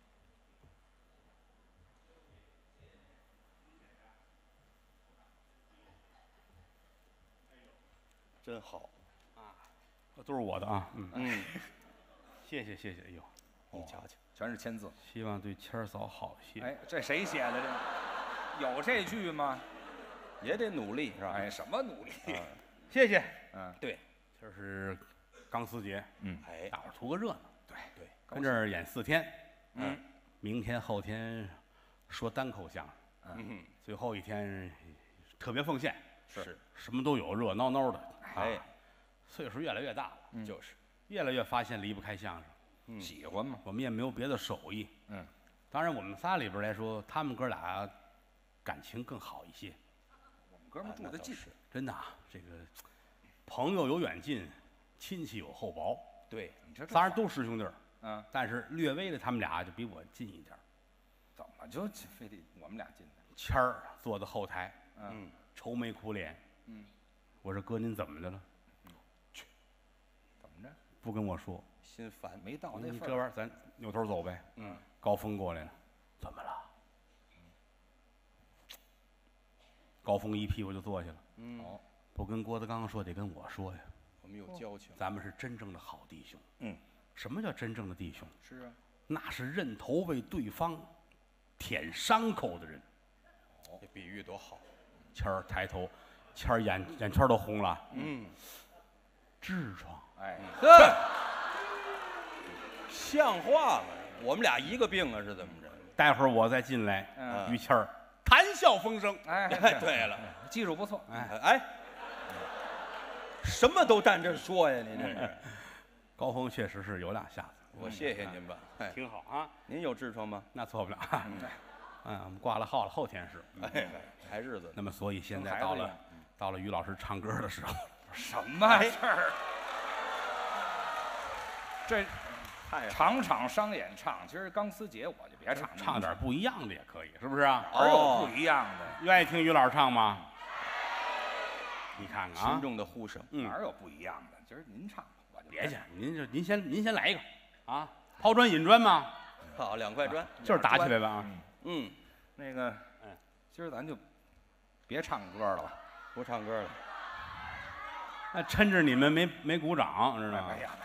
真好， 啊，这都是我的啊，嗯嗯， 谢谢谢谢，哎呦， 你瞧瞧， 全是签字， 希望对谦儿嫂好些。 哎，这谁写的这？有这句吗？ 也得努力是吧？ 哎，什么努力？ 谢谢， 嗯， 对。 这是钢丝节， 嗯， 哎，大伙儿图个热闹， 对对， 跟这儿演四天， 嗯， 明天后天说单口相声，嗯， 最后一天特别奉献， 是什么都有，热闹闹的， 哎， 岁数越来越大了， 就是越来越发现离不开相声，喜欢嘛， 我们也没有别的手艺， 嗯， 当然我们仨里边来说，他们哥俩感情更好一些， 我们哥们住得近， 真的啊，这个。朋友有远近，亲戚有厚薄。 对，你这仨人都师兄弟儿， 嗯， 但是略微的他们俩就比我近一点。 怎么就非得我们俩近呢？ 谦儿坐在后台， 嗯， 愁眉苦脸， 嗯， 我说哥您怎么的了？ 去，怎么着？ 不跟我说， 心烦，没到那份儿。 这玩意儿咱扭头走呗。 嗯， 高峰过来了，怎么了？高峰一屁股就坐下了。 嗯。 哦。不跟郭德纲说，得跟我说呀。 我们有交情， 咱们是真正的好弟兄。 嗯， 什么叫真正的弟兄？ 是啊， 那是认头为对方舔伤口的人。 哦，这比喻多好！ 谦儿抬头，谦儿眼眼圈都红了。 嗯， 痔疮。 哎， 呵，像话吗？我们俩一个病啊，是怎么着？ 待会儿我再进来， 嗯， 于谦儿谈笑风生。 哎， 对了， 技术不错。 哎哎。什么都站这说呀，您这是。 高峰确实是有两下子， 我谢谢您吧， 挺好啊。 您有痔疮吗？ 那错不了。嗯，我们挂了号了，后天是。 哎，还日子。 那么，所以现在到了到了于老师唱歌的时候。 什么事儿？这场场商演唱，今儿钢丝节我就别唱， 唱点不一样的也可以，是不是啊？ 哪有不一样的？ 愿意听于老师唱吗？你看看啊， 群众的呼声， 哪有不一样的？今儿您唱，我就别去，您就您先您先来一个，啊，抛砖引砖嘛。 好，两块砖， 就是打起来了啊。 嗯， 那个，嗯，今儿咱就别唱歌了吧， 不唱歌了。 那趁着你们没没鼓掌，知道吗？ 哎呀，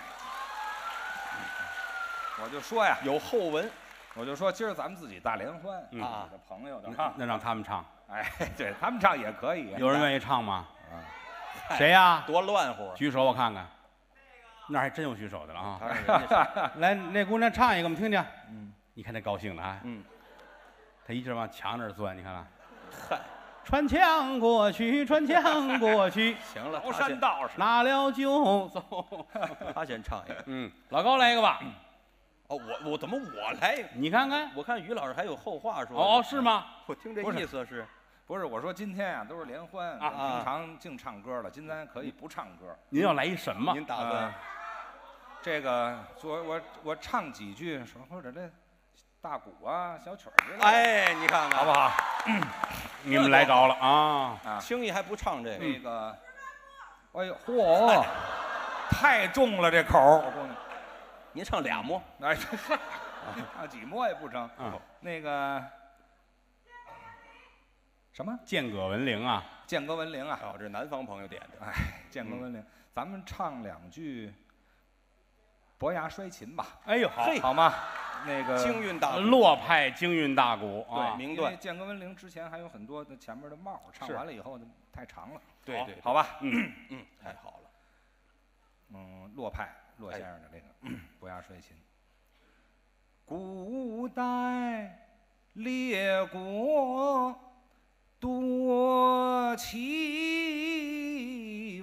我就说呀， 有后文， 我就说今儿咱们自己大联欢啊， 朋友的哈， 那让他们唱。 哎，对他们唱也可以。 有人愿意唱吗？ 啊， 谁呀？ 多乱乎！ 举手我看看。那还真有举手的了啊！来，那姑娘唱一个，我们听听。嗯，你看那高兴的啊。 嗯， 他一直往墙那儿钻，你看看。 嗨， 穿墙过去，穿墙过去。 行了， 高山道士拿了就走。 他先唱一个。 嗯，老高来一个吧。 哦，我我怎么我来？ 你看看， 我看于老师还有后话说。 哦，是吗？ 我听这意思是。 不是，我说今天呀、啊、都是联欢，啊、平常净唱歌了，今天可以不唱歌。 您要来一什么？ 您打算、呃、 这个我我我唱几句，说或者这大鼓啊、小曲儿之类的。 哎，你看看好不好？ 嗯、你们来着了啊！ 啊，轻易还不唱这个。 那个，哎呦，嚯，太重了这口儿！我告诉你， 您唱俩摸， 哎，唱几摸也不成。 嗯， 那个。什么？ 剑阁文铃啊， 剑阁文铃啊！ 哦，这是南方朋友点的。 哎，剑阁文铃，嗯、咱们唱两句《伯牙摔琴》吧。 哎呦，好， 好吗？ 那个京韵大鼓， 洛派京韵大鼓啊， 名段。 因为《剑阁文铃》之前还有很多的前面的帽，唱完了以后太长了。 对对， 好吧， 嗯嗯，太好了。 嗯，洛派洛先生的这个不压水琴。古代列国多奇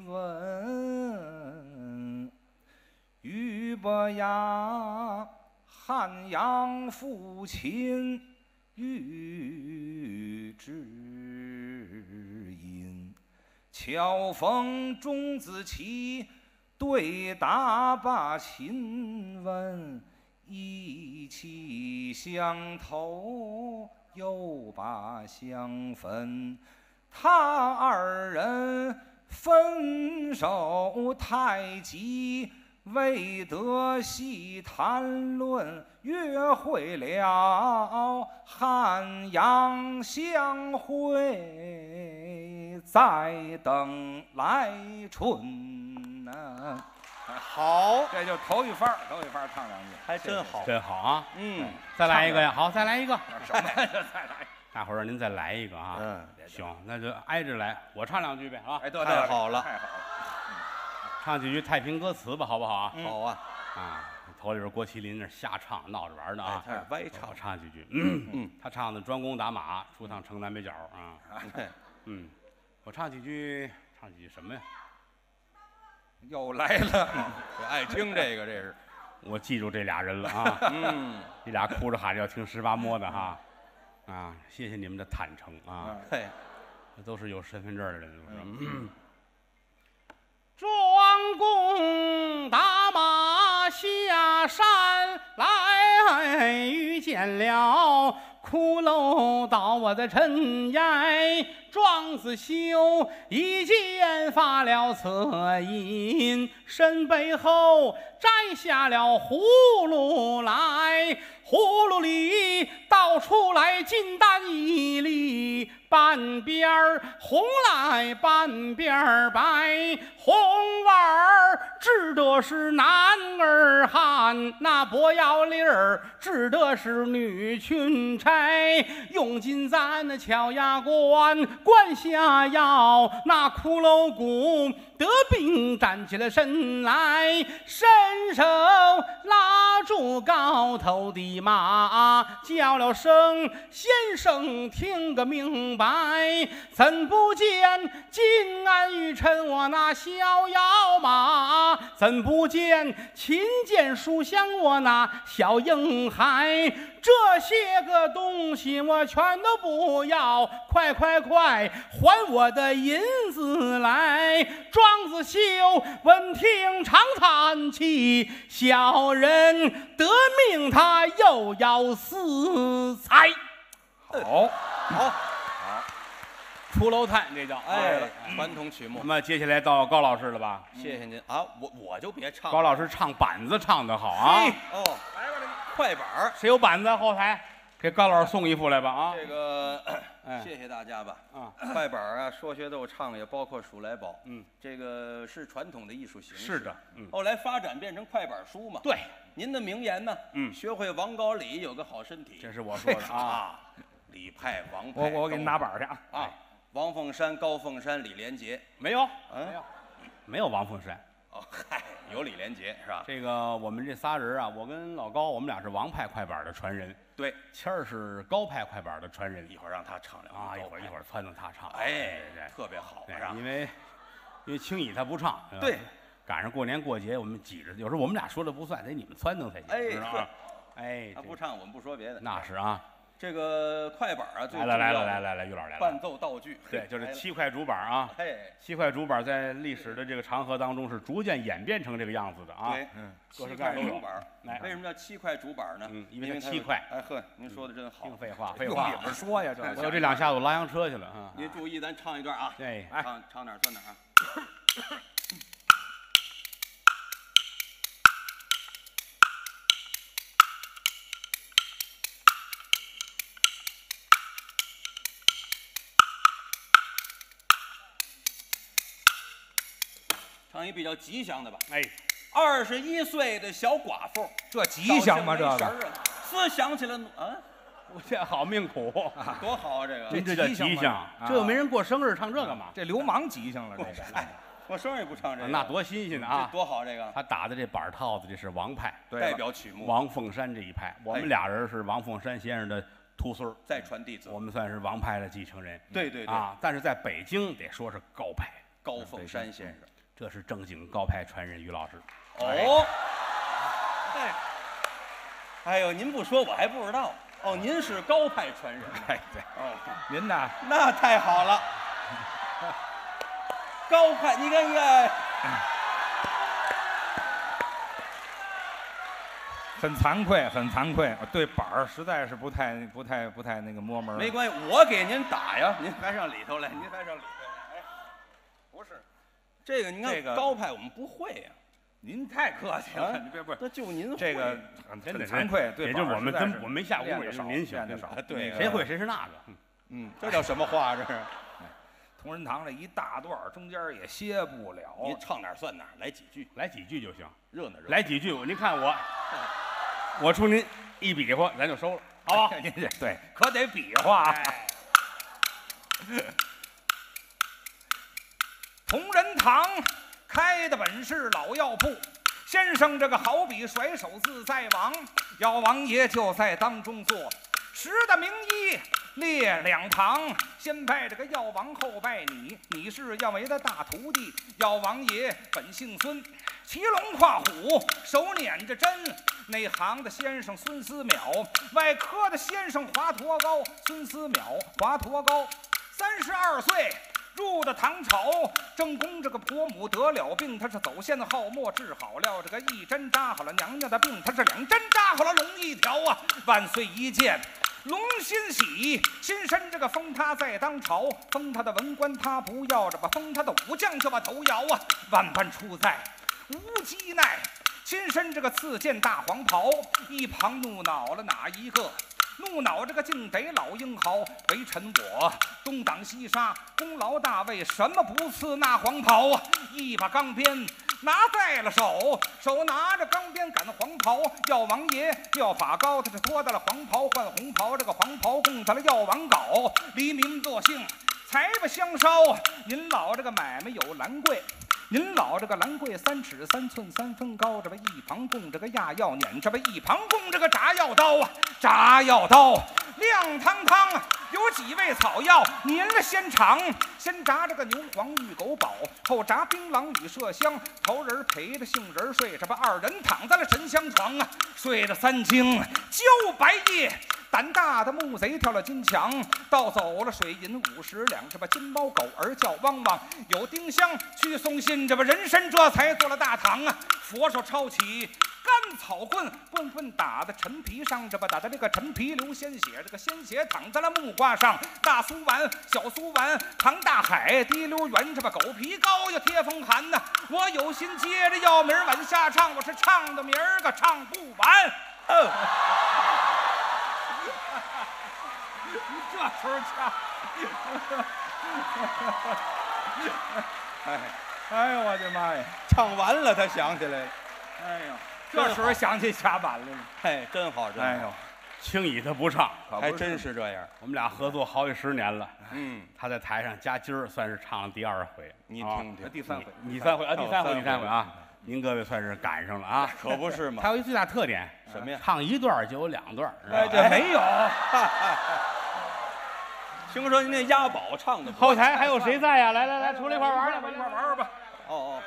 闻，俞伯牙汉阳父亲玉之音，巧逢钟子期对答把琴问，意气相投又把相分。他二人分手太急，未得细谈论，约会了汉阳相会，再等来春呐。 好， 这就头一番儿，头一番儿唱两句， 还真好， 真好啊！ 嗯， 再来一个呀，好，再来一个。 什么呀？再来， 大伙儿您再来一个啊！ 嗯， 行，那就挨着来，我唱两句呗啊！ 哎，对， 太好了， 太好了， 唱几句太平歌词吧，好不好啊？ 好啊， 啊，头里边郭麒麟那瞎唱闹着玩呢啊！ 他是歪唱我，唱几句，嗯嗯， 他唱的专攻打马，出趟城南北角啊，嗯，我唱几句，唱几句什么呀？ 又来了， 我爱听这个，这是， 我记住这俩人了啊， 嗯， 这俩哭着喊着要听十八摸的哈，啊，谢谢你们的坦诚啊， 嘿， 这都是有身份证的人，我说。 嗯庄公打马下山来，遇见了骷髅岛我的尘埃。庄子修一剑发了恻隐，身背后摘下了葫芦来，葫芦里倒出来金丹一粒，半边儿红来半边儿白，红丸儿指的是男儿汉，那不要粒儿指的是女裙钗，用金簪那敲牙关，关下腰，那骷髅骨得病站起了身来，伸手拉住高头的马，叫了声先生听个明白，怎不见金安玉趁我那逍遥马，怎不见琴剑书香我那小婴孩，这些个东西我全都不要，快快快还我的银子来。庄子修闻听长叹气，小人得命他又要私财。 好， 好， 出楼探这叫哎，传统曲目那，么接下来到高老师了吧？ 谢谢您啊，我我就别唱了， 高老师唱板子唱得好啊！ 哦， 来吧， 快板儿， 谁有板子后台？给高老师送一副来吧啊！ 这个哎谢谢大家吧。 啊， 快板儿啊，说学逗唱也包括数来宝， 嗯， 这个是传统的艺术形式。 是的，嗯， 后来发展变成快板书嘛。 对， 您的名言呢？ 嗯学会王高李有个好身体。 这是我说的啊。 啊，李派、王派， 我我我给你拿板儿去啊。 啊，王凤山、高凤山、李连杰。 没有， 嗯没有，没有王凤山。 哦，嗨，有李连杰是吧？ 这个我们这仨人啊，我跟老高，我们俩是王派快板的传人， 对， 谦儿是高派快板的传人。 一会儿让他唱两句啊，一高派会儿一会儿撺掇他唱。 哎对， 特别好， 对是吧？ 因为因为青乙他不唱，呃对， 赶上过年过节，我们挤着，有时候我们俩说了不算，得你们撺掇才行， 哎知道吗？哎，这他不唱，我们不说别的。 那是啊。 这个快板啊，最来了来了重要的来来来，于老师来伴了。 奏道具。 对，就来了是七块竹板啊。 哎， 七块竹板在历史的这个长河当中是逐渐演变成这个样子的啊。 对， 嗯， 各式七各样都有块竹板。 来为什么叫七块竹板呢？ 嗯因为它它有七块。 哎呵，您说的真好净。废话，废用话你。们说呀，这我有这两下子我拉洋车去了啊。 您注意，咱唱一段啊。 哎， 唱唱哪儿算哪儿啊。唱一比较吉祥的吧。 哎， 二十一岁的小寡妇， 这吉祥吗？这个高兴没神儿啊思想起了啊， 我这好命苦， 多好啊！这个这叫吉祥。这又没人过生日，唱这干嘛？ 这流氓吉祥了，这个。 我生日也不唱这个， 那多新鲜啊！ 多好这个！ 他打的这板套子，这是王派代表曲目， 王凤山这一派。我们俩人是王凤山先生的徒孙儿， 再传弟子， 我们算是王派的继承人。 对对对啊！但是在北京得说是高派， 高凤山先生， 这是正经高派传人于老师。 哦，哎，哎呦，您不说我还不知道。哦，您是高派传人。 哎对， 哦， 您呢？ 那太好了。高派，你看看， 很惭愧，很惭愧，对板儿实在是不太、不太、不太那个摸门。 没关系，我给您打呀，您还上里头来，您还上里头来。哎，不是，这个你看， 这个高派我们不会呀。 您太客气了，你别不是， 那就您这个很真的惭愧，对， 也就是我们真我没下功夫，也是您行， 练的少， 对， 谁会谁是那个。 嗯，这叫什么话？这是。 同仁堂这一大段中间也歇不了， 您唱哪儿算哪儿，来几句， 来几句就行， 热闹热闹。 来几句，您看我，我冲您一比划，咱就收了，好不好？ 您这对，可得比划。同仁堂开的本是老药铺，先生这个好比甩手自在王，药王爷就在当中坐，十大名医列两旁，先拜这个药王，后拜你。你是药王爷的大徒弟，药王爷本姓孙，骑龙跨虎，手捻着针。内行的先生孙思邈，外科的先生华佗高。孙思邈、华佗高，三十二岁入的唐朝，正宫这个婆母得了病，他是走线的号末治好了，这个一针扎好了娘娘的病，他是两针扎好了龙一条啊，万岁一见。龙欣喜，心身这个封他在当朝，封他的文官他不要，这把封他的武将就把头摇啊，万般出在无机奈，亲身这个赐件大黄袍，一旁怒恼了哪一个？怒恼这个竟得老英豪，为臣我东挡西杀，功劳大，为什么不赐那黄袍啊？一把钢鞭拿在了手，手拿着钢鞭赶黄袍，药王爷妙法高，他是脱到了黄袍换红袍，这个黄袍供他了药王镐，黎民作兴，财不相烧。您老这个买卖有兰桂，您老这个兰桂三尺三寸三分高，这么一旁供这个压药碾，这么一旁供这个炸药刀啊，炸药刀亮堂堂啊，有几味草药，您的先尝，先炸这个牛黄玉狗宝，后炸槟榔与麝香，头人陪着杏仁睡，这不二人躺在了神香床啊，睡了三更交白夜。胆大的木贼跳了金墙，盗走了水银五十两，这把金猫狗儿叫汪汪，有丁香去送信，这把人参这才做了大堂啊，佛手抄起干草棍，棍棍打在陈皮上，这把打在这个陈皮流鲜血，这个鲜血淌在了木瓜上，大苏丸小苏丸淌大海，滴溜圆这把狗皮膏要贴风寒呐，我有心接着药名往下唱，我是唱的名儿个唱不完。嗯这时候唱，哎，哎呦我的妈呀！ 唱完了他想起来了， 哎呦，这时候想起掐板来了， 哎，真好，真好， 哎呦， 轻易他不唱， 还真是这样。 我们俩合作好几十年了， 嗯， 他在台上加今儿算是唱了第二回， 你听听， 第三回， 第三回啊，第三回， 哦第三回啊，您各位算是赶上了啊， 可不是嘛。 他有一最大特点， 什么呀？ 唱一段就有两段， 哎，这没有。 听说您那押宝唱的， 后台还有谁在呀？来来来，出来一块玩来吧， 一块玩玩吧。 哦哦。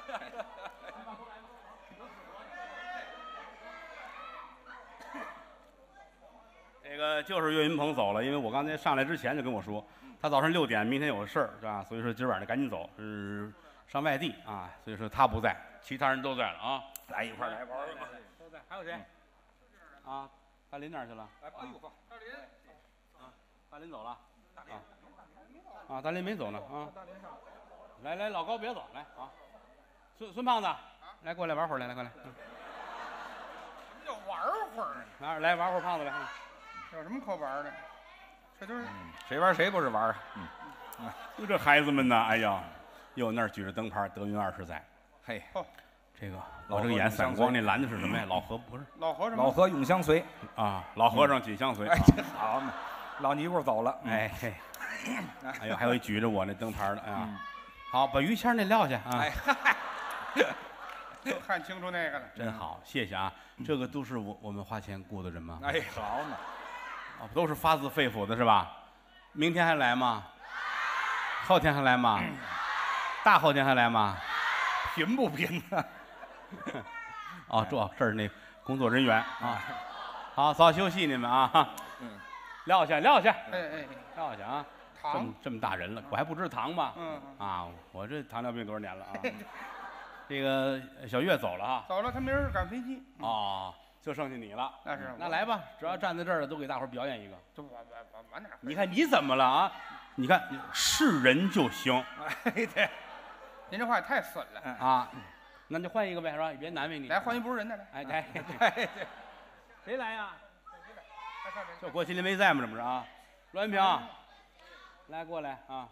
这个就是岳云鹏走了，因为我刚才上来之前就跟我说，他早上六点明天有事儿，是吧？所以说今儿晚上赶紧走，是上外地啊，所以说他不在，其他人都在了啊。 来一块来玩玩吧。 都在，还有谁？啊，大林哪儿去了？ 哎呦呵， 大林，啊，大林走了。啊，大林没走呢啊！来来，老高别走，来啊！孙孙胖子，来过来玩会儿来，来过来。 什么叫玩会儿？ 来来玩会儿，胖子来。 有什么可玩的？这就是谁玩谁不是玩？ 嗯，就这孩子们呢，哎呀，又那儿举着灯牌，德云二十载。 嘿， 这这个老和我这个眼永相随散光，那蓝的是什么呀？老和不是老和什么？ 老和永相随。 啊，老和尚紧相随。 哎， 啊这好嘛，老尼姑走了。 哎嘿，还有还有一举着我那灯牌的啊。 嗯好，把于谦那撂下啊。 哎嗨， 都看清楚那个了。 真好，谢谢啊！这个都是我我们花钱雇的人吗？ 哎，好嘛， 啊，都是发自肺腑的是吧？明天还来吗？后天还来吗？大后天还来吗？ 贫不贫呢？ 哦，这这是那工作人员啊。好，早休息你们啊。 嗯， 撂下撂下哎哎， 撂下啊！这糖么，这么大人了，我还不知道糖吗？ 嗯， 啊，我这糖尿病多少年了啊？这个小月走了哈。 走了，他明儿赶飞机。 哦，就剩下你了。 那是那来吧，只要站在这儿了，都给大伙儿表演一个。 就晚晚晚晚点回。 你看你怎么了啊？你看是人就行哎对， 您这话也太损了。 啊，那就换一个呗，是吧？别难为你。 来，换一不是人的来。 哎，来， 哎对， 谁来呀？ 快上来就郭麒麟没在吗？这不是啊？栾云平，来过来啊！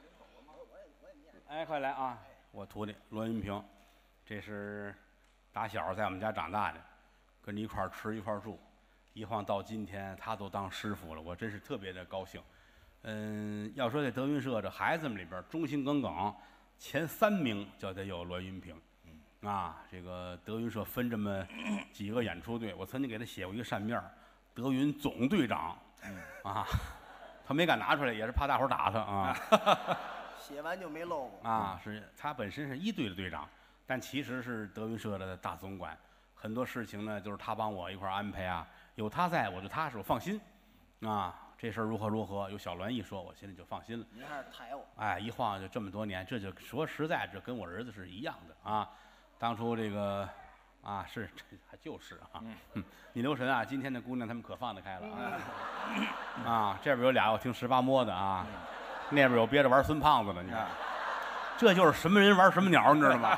哎，快来啊！我徒弟栾云平，这是打小在我们家长大的，跟着一块儿吃一块儿住，一晃到今天他都当师傅了，我真是特别的高兴。嗯，要说在德云社这孩子们里边忠心耿耿，前三名就得有栾云平。啊，这个德云社分这么几个演出队，我曾经给他写过一个扇面儿德云总队长，啊，他没敢拿出来，也是怕大伙儿打他啊。 写完就没漏过。 啊，是他本身是一队的队长，但其实是德云社的大总管，很多事情呢就是他帮我一块儿安排啊，有他在我就踏实，我放心。啊，这事儿如何如何，有小栾一说，我心里就放心了。 您还是抬我。 哎，一晃就这么多年，这就说实在，这跟我儿子是一样的啊。当初这个啊，是这还就是啊，嗯，你留神啊，今天的姑娘她们可放得开了啊。啊，这边有俩要听十八摸的啊，那边有别的玩孙胖子的，你看，这就是什么人玩什么鸟，你知道吗？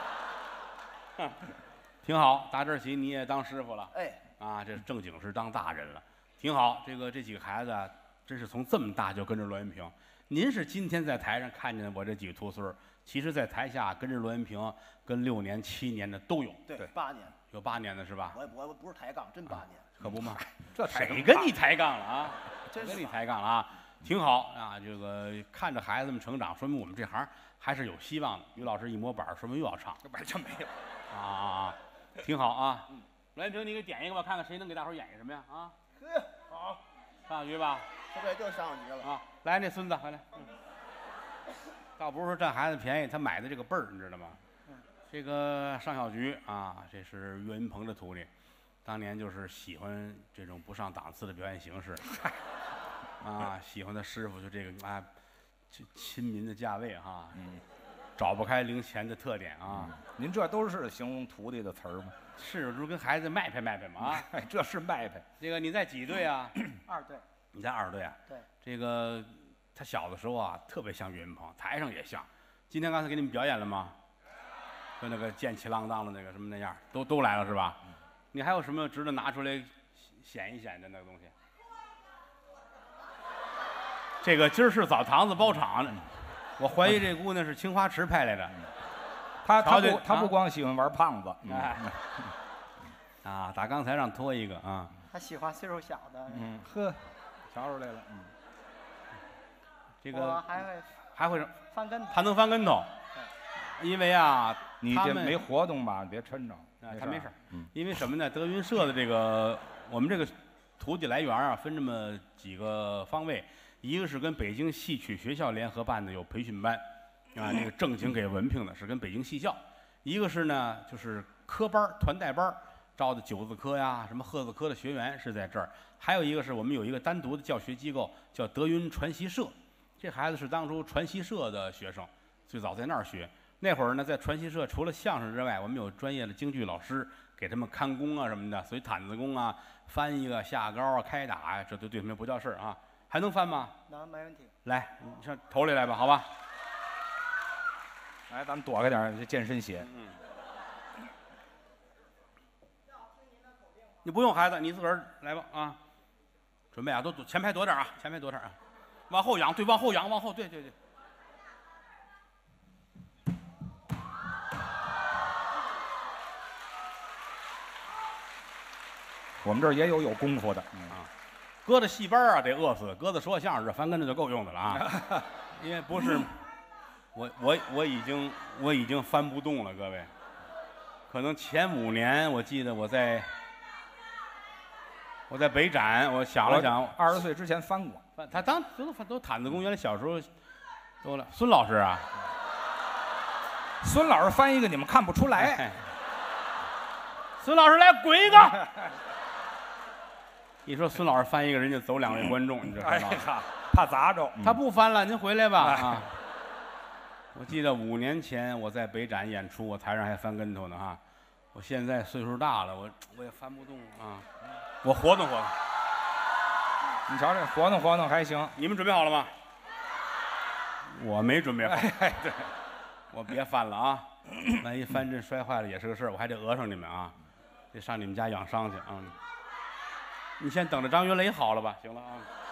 挺好，打这儿起你也当师傅了， 哎， 啊，这正经是当大人了，挺好。这个这几个孩子啊，真是从这么大就跟着栾云平。您是今天在台上看见我这几个徒孙儿，其实在台下跟着栾云平，跟六年、七年的都有， 对对， 八年， 有八年的是吧？ 我我我不是抬杠，真八年。 可不嘛， 这谁跟你抬杠了啊？ 真是跟你抬杠了啊？挺好啊，这个看着孩子们成长，说明我们这行还是有希望的。于老师一摸板儿，说明又要唱这完全没有。 啊啊啊！挺好啊。栾云平，你给点一个吧，看看谁能给大伙儿演一什么呀？啊， 呵， 好，上去吧。 这不也就上你了？ 啊，来，那孙子快来。嗯倒不是说占孩子便宜，他买的这个辈儿，你知道吗？这个上小菊啊，这是岳云鹏的徒弟，当年就是喜欢这种不上档次的表演形式，啊，喜欢他师傅就这个啊，这亲民的价位哈， 嗯， 找不开零钱的特点啊， 您这都是形容徒弟的词儿吗？ 是有时候跟孩子卖拍卖拍嘛啊。 哎，这是卖拍。 这个你在几队啊？ 二队， 你在二队啊？ 对。 这个他小的时候啊，特别像岳云鹏，台上也像。今天刚才给你们表演了吗？就那个剑气浪荡的那个什么那样，都都来了是吧？你还有什么值得拿出来显一显的那个东西？这个今儿是澡堂子包场的，我怀疑这姑娘是青花池派来的。 他他瞧这不他不啊光喜欢玩胖子， 哎，啊，打刚才让拖一个啊， 他喜欢岁数小的。 嗯呵，瞧出来了，嗯， 我这个还会还会翻跟头。 他能翻跟头，因为啊， 你他们这没活动吧？别抻着。 啊，他没事儿， 嗯， 因为什么呢？德云社的这个我们这个徒弟来源啊，分这么几个方位，一个是跟北京戏曲学校联合办的有培训班，啊，那个正经给文凭的是跟北京戏校；一个是呢就是科班儿团带班儿招的九字科呀、什么鹤字科的学员是在这儿；还有一个是我们有一个单独的教学机构叫德云传习社，这孩子是当初传习社的学生，最早在那儿学。那会儿呢，在传习社除了相声之外，我们有专业的京剧老师给他们看功啊什么的，所以毯子功啊、翻译啊、下高啊、开打呀、这都对他们不叫事儿啊。还能翻吗？ 能没问题。 来，你上头里来吧，好吧？ 来，咱们躲开点儿这健身鞋。 嗯。你不用孩子，你自个儿来吧啊！准备啊，都躲前排躲点啊，前排躲点啊，往后仰，对，往后仰，往后，对对对。 我们这儿也有有功夫的。 搁在戏班啊得饿死，搁在说相声这翻跟头就够用的了啊。因为不是，我我我已经我已经翻不动了，各位。可能前五年我记得我在我在北展，我想了想， 二十岁之前翻过。 他当都都毯子功，原来小时候都了。孙老师啊， 孙老师翻一个你们看不出来。 哎、孙老师来滚一个。一说孙老师翻一个人就走两位观众，你知道吗？ 哎呀，怕砸着。 他不翻了，您回来吧啊！我记得五年前我在北展演出，我台上还翻跟头呢哈。我现在岁数大了，我我也翻不动啊。我活动活动。 你瞧这活动活动还行。 你们准备好了吗？我没准备好。 哎，对， 我别翻了啊！万一翻真摔坏了也是个事儿，我还得讹上你们啊，得上你们家养伤去啊。你先等着张云雷好了吧，行了啊。